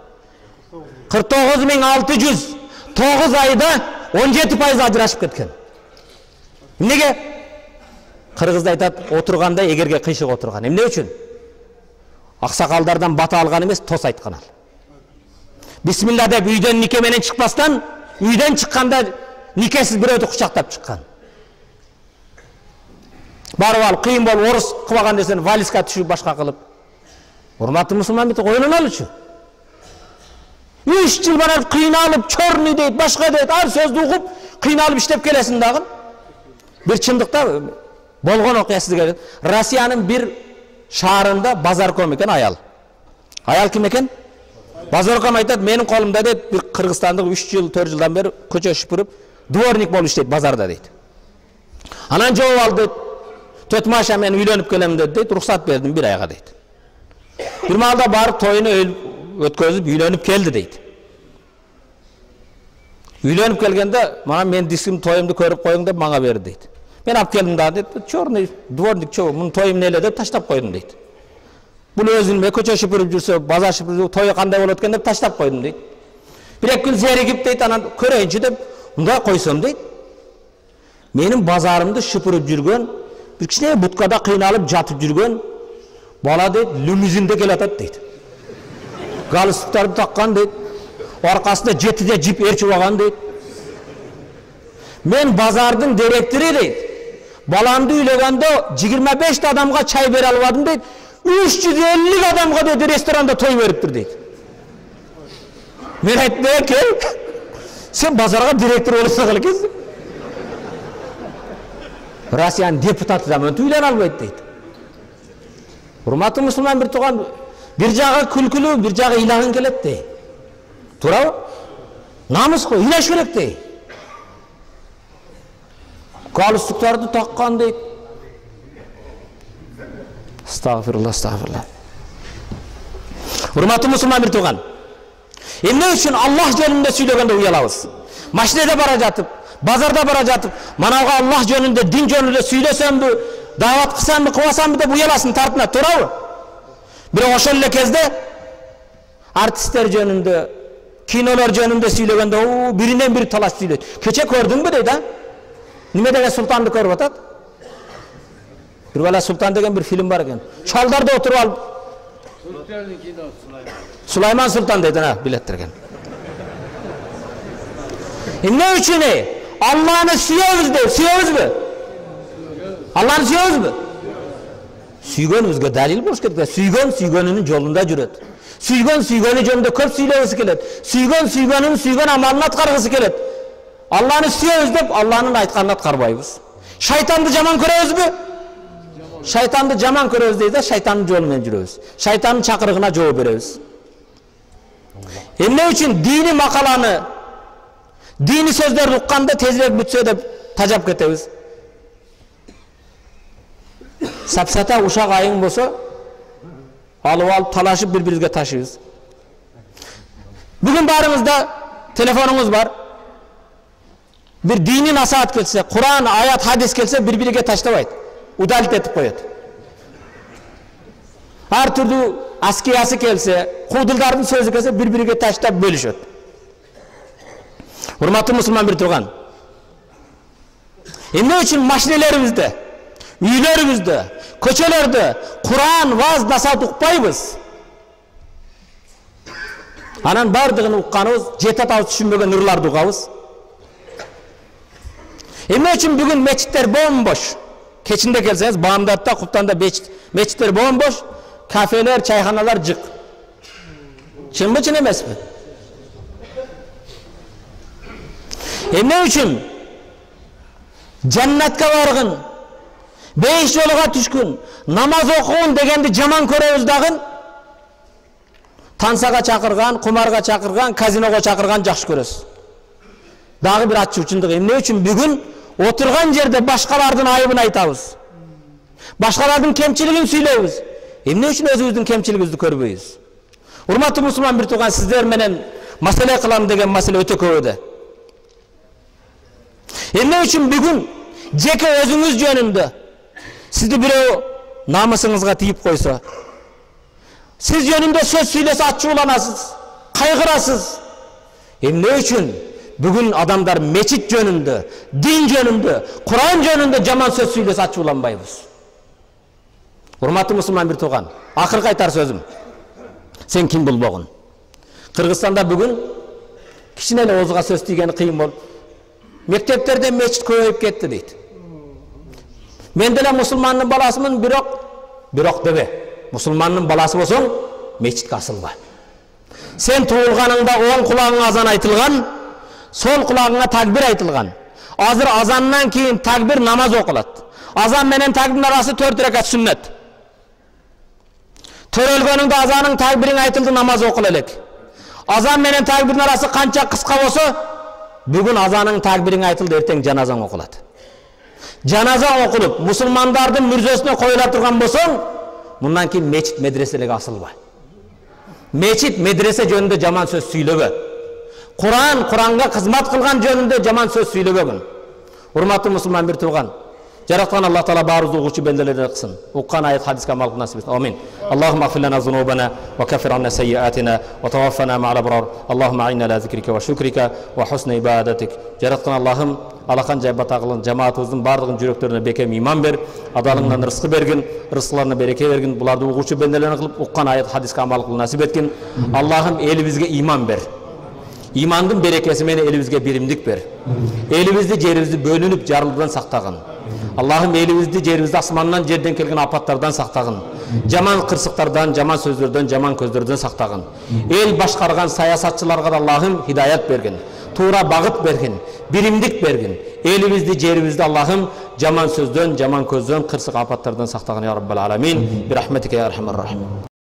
Speaker 1: 49.600 9 айда 17% ажырашып кеткен. Неге? Кыргызда айтат, отурганда эгерге кыйшык отурган. Эмне үчүн? Аксакалдардан бата алган эмес, тос айткан ал. Бисмилла деп үйдөн нике менен чыкпастан, үйдөн чыкканда никесиз бирөөдү кучактап чыккан. Барып алып, кыйын болуп, орус кылбаган десен, валиска түшүп башка кылып. Урматтуу мусулман бити ойлонолучу. 3 жыл барып кыйналып, чорный дейт, башка дейт, ал сөздү угуп, кыйналып иштеп келесиң дагы. Бир чындыкта болгон окуя сизге. Россиянын бир шаарында Базарком экен аял. Аял ким экен? Базарком айтат, менин колумда дейт, бир Кыргызстандык 3 жыл, 4 жылдан бери көчө шүпүрүп, дворник болуп иштейт базарда дейт. Анан жооп ал дейт. Төтмаша мен үйлөнүп келем дейт, уруксат бердим 1 айга дейт. Бир маалда барып тоюну өткөзүп үйлөнүп келди дейт. Үйлөнүп келгенде, мана мен диским тоюмду көрүп коюң деп мага берди дейт. Мен алып келдим да дейт, чорный дворник чоо, мунун тоюм эле деп таштап койдум дейт. Бул өзүнө көчө шүпүрүп жүрсө, базар шүпүрүп, тою кандай болот экен деп таштап койдум дейт. 1-2 күн зеригип дейт, анан көрөйүнчү деп мындай койсом дейт. Менин базарымды шүпүрүп жүргөн, бир кичине буткада кыйналып жатып жүргөн бала дейт, лимузинде келатат дейт. Галстуктарды таккан дейт. Аркасында 7 жип ээрчип алган дейт. Мен базардын директору дейт. Баламды үйлөгөндө 25 адамга чай бере албадым дейт. 350 адамга дейт ресторанда той бериптир дейт. Мен айттым, "Кел, сен базарга директор болсоң экенсиң." Россиянын депутаты да мынтип үйлөнө албайт дейт. Урматтуу мусулман бир тууган, бир жагы күлкүлүү, бир жагы ыйлагың келет дейт. Туурабы? Намыс кой, ыйлаш керек дейт. Галстуктарды таккан дейт. Астагфирулла, астагфирулла. Урматтуу мусулман бир тууган, эмне үчүн Аллах жөнүндө сүйлөгөндө уялабыз? Машинеде бара жатып, базарда бара жатып, манага Аллах жөнүндө, дин жөнүндө сүйлөсөмбү, дават кылсамбы, кылбасамбы деп уяласың, тартынат, туурабы? Бирок ошол эле кезде артисттер жөнүндө, кинолор жөнүндө сүйлөгөндө, биринен бири талаш сүйлөйт. Кече көрдүңбү дейт, а? Неме деген Султанды көрүп атат? Бир бала Султан деген бир фильм бар экен. Чалдарда отуруп алып. Сулайман Султан дейт, ана билеттерген. Эмне үчүн Алланы сүйөбүз деп, сүйөбүзбү? Алланы сүйөбүзбү? Сүйгөнүбүзгө далил болуш керек. Сүйгөн сүйгөнүнүн жолунда жүрөт. Сүйгөн сүйгөнү жөнүндө көп сүйлөгүсү келет. Сүйгөн сүйгөнүн сүйгөн амалын аткаргысы келет. Алланы сүйөбүз деп, Алланын айтканын аткарбайбыз. Шайтанды жаман көрөбүзбү? Шайтанды жаман көрөбүз дейт, шайтандын жолу менен жүрөбүз. Шайтандын чакырыгына жооп беребиз. Эмне үчүн дини макаланы, dini sözler uqqanda tezirek bütse de tacap ketebiz. Sapsata uşak ayın bolsa alıp alıp talaşıp birbirimizge taşıyız. Bugün barımızda telefonumuz var. Bir dini nasihat gelse, Kur'an, ayat, hadis gelse birbiriga taşlabaydı. Udalit etip koyuyordu. Her türlü askiyası gelse, kuduldarın sözü gelse birbiriga taşlap bölüşüyordu. Hurmatlı Müslüman bir turgan. Ne için maşinelerimizde, üylerimizde, köçelerde Kur'an, vaz, nasihat uqpayбыз. Anan bardığını uqqanыбыз, жетет ауыз түшүнбөгөн ырларды угабыз. Ne için bugün meçitler bomboş, Keçinde gelseniz Bağımdat'ta, Kuptan'da meçitler bomboş, kafeler, çayxanalar cık. Çin mi, çin emes mi? Ne üçün? Cennetke vargın, 5 yoluga düşkün, namaz okuğun degendi jaman körөбүз dagın, tansaga çakırgan, kumarga çakırgan, kazinoga çakırgan jakşı körөбүz. Dagı bir açıkçılık. Ne üçün bugün oturgan yerde başkalarının ayıbını aytabız. Başkalarının kemçiligini süyleybiz. Ne üçün özümüzdün kemçiligimizni körбөйбүz? Urmatlı Müslüman bir tuğan, sizler menen masale kılam degen masale öte köpöde. Ne üçün bugün jeke özüңүz jönündө sizdi birөө намысыңызга тийип койсо, siz jönүндө söz süйлese açууланасыз, кайгырасыз. Ne üçün bugün adamlar meçit jönündө, din jönündө, Kur'an jönündө jaman söz süylese açууlanбайбыз. Urmatlı Müslüman bir tuğan, akırkı aytar sözüm. Sen kim bulboğun? Kırgızstanda bugün kişineyle oğuzga söz degeni kıyım bol. Mekteplerden meçit köpeyip ketti deydi. Men dele musulmanın balasımın birok debe. Musulmanın balası bolsоң meçit kasılba. Sen tuğulganыңda oң kulağına azan aytılgan, sol kulağına takbir aytılgan. Azır azandan keyin takbir namaz okulat. Azan menen takbirin arası 4 rekat sünnet. Törölgönüңde azanın takbirin aytıldı, namaz okul elek. Azan menen takbirin arası kança kıska bolsa, bugün azanın takbirin aytıldı, erteң janazan okulat. Janazan okulup musulmandardın mürzösüne koyula turgan bolsoň, bundan keyin meçit medreselege asılba. Meçit medrese jönündө jaman söz süylöbö. Kur'anga kızmat kılgan jönündө jaman söz süylöbөгүн. Urmatlı musulman bir tuğan, Yaratgan Allah Teala barızı uğuçu bendeleri kılsın. Uqqan ayet hadis kamal nasip etsin. Amin. Allahümme agfir lana zunubana ve kafir anna seyyiatina ve tawaffana ma'al abrar. Allahümme a'inna ala zikrika ve şükrika ve husni ibadetik. Yaratgan Allah'ım alakan batağılın cemaatımızın bardığın yüreklerine bekem iman ber. Adalından rızkı bergin, rızklarına bereke vergin. Bularda uğuçu bendelerini kılıp uqqan ayet hadis kamal nasip etkin. Allah'ım elimizge iman ber. İmandın berekesi meni elimizge birimlik ber. Elimizde cerimizde bölünüp jarılıdan saktagın. Allah'ım elimizde cerimizde asmandan jerden kelgen apatlardan saktagın. Jaman kırsıklardan, jaman sözlerden, jaman közlerden saktagın. El başkargan sayasatçılarga da Allah'ım hidayet bergin. Tuğra bağıt bergin. Birimlik bergin. Elimizde cerimizde Allah'ım jaman sözden, jaman közden, kırsık apatlardan saktagın ya Rabbel Alamin. Bir rahmetike ya Erhamer Rahim.